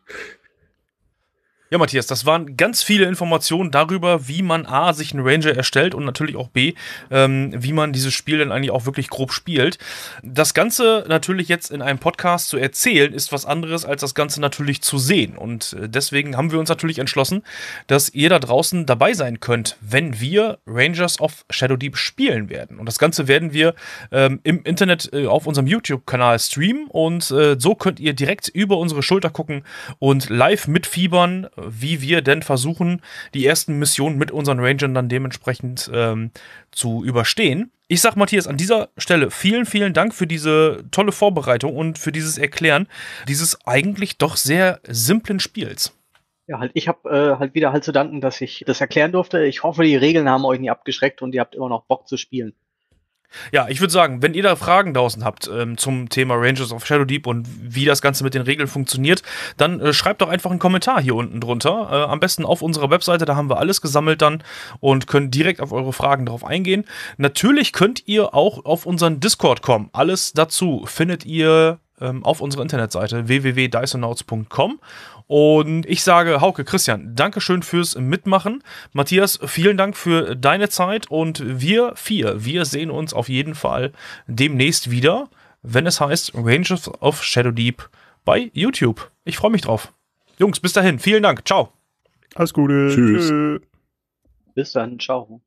Ja, Matthias, das waren ganz viele Informationen darüber, wie man A, sich einen Ranger erstellt und natürlich auch B, ähm, wie man dieses Spiel dann eigentlich auch wirklich grob spielt. Das Ganze natürlich jetzt in einem Podcast zu erzählen, ist was anderes, als das Ganze natürlich zu sehen. Und deswegen haben wir uns natürlich entschlossen, dass ihr da draußen dabei sein könnt, wenn wir Rangers of Shadow Deep spielen werden. Und das Ganze werden wir ähm, im Internet äh, auf unserem YouTube-Kanal streamen und äh, so könnt ihr direkt über unsere Schulter gucken und live mitfiebern, wie wir denn versuchen, die ersten Missionen mit unseren Rangern dann dementsprechend ähm, zu überstehen. Ich sag Matthias an dieser Stelle vielen, vielen Dank für diese tolle Vorbereitung und für dieses Erklären dieses eigentlich doch sehr simplen Spiels. Ja, halt, ich habe äh, halt wieder halt zu danken, dass ich das erklären durfte. Ich hoffe, die Regeln haben euch nicht abgeschreckt und ihr habt immer noch Bock zu spielen. Ja, ich würde sagen, wenn ihr da Fragen draußen habt ähm, zum Thema Rangers of Shadow Deep und wie das Ganze mit den Regeln funktioniert, dann äh, schreibt doch einfach einen Kommentar hier unten drunter. Äh, am besten auf unserer Webseite, da haben wir alles gesammelt dann und können direkt auf eure Fragen drauf eingehen. Natürlich könnt ihr auch auf unseren Discord kommen. Alles dazu findet ihr ähm, auf unserer Internetseite w w w punkt dicernauts punkt com. Und ich sage, Hauke, Christian, Dankeschön fürs Mitmachen. Matthias, vielen Dank für deine Zeit und wir vier, wir sehen uns auf jeden Fall demnächst wieder, wenn es heißt Rangers of Shadow Deep bei YouTube. Ich freue mich drauf. Jungs, bis dahin, vielen Dank, ciao. Alles Gute. Tschüss. Tschö. Bis dann, ciao.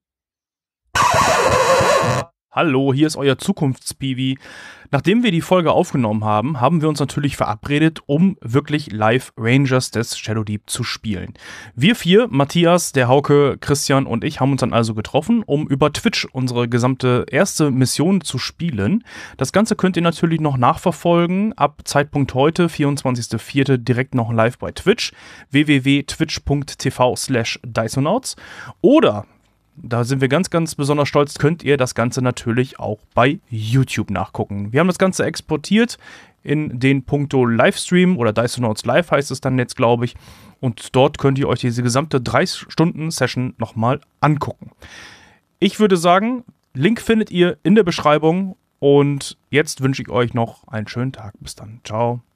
Hallo, hier ist euer Zukunftspiwi. Nachdem wir die Folge aufgenommen haben, haben wir uns natürlich verabredet, um wirklich live Rangers des Shadow Deep zu spielen. Wir vier, Matthias, der Hauke, Christian und ich, haben uns dann also getroffen, um über Twitch unsere gesamte erste Mission zu spielen. Das Ganze könnt ihr natürlich noch nachverfolgen, ab Zeitpunkt heute, vierundzwanzigster vierter direkt noch live bei Twitch, w w w punkt twitch punkt t v slash dicernauts oder da sind wir ganz, ganz besonders stolz, könnt ihr das Ganze natürlich auch bei YouTube nachgucken. Wir haben das Ganze exportiert in den Punkto Livestream oder Dicernauts Live heißt es dann jetzt, glaube ich. Und dort könnt ihr euch diese gesamte drei Stunden Session nochmal angucken. Ich würde sagen, Link findet ihr in der Beschreibung und jetzt wünsche ich euch noch einen schönen Tag. Bis dann. Ciao.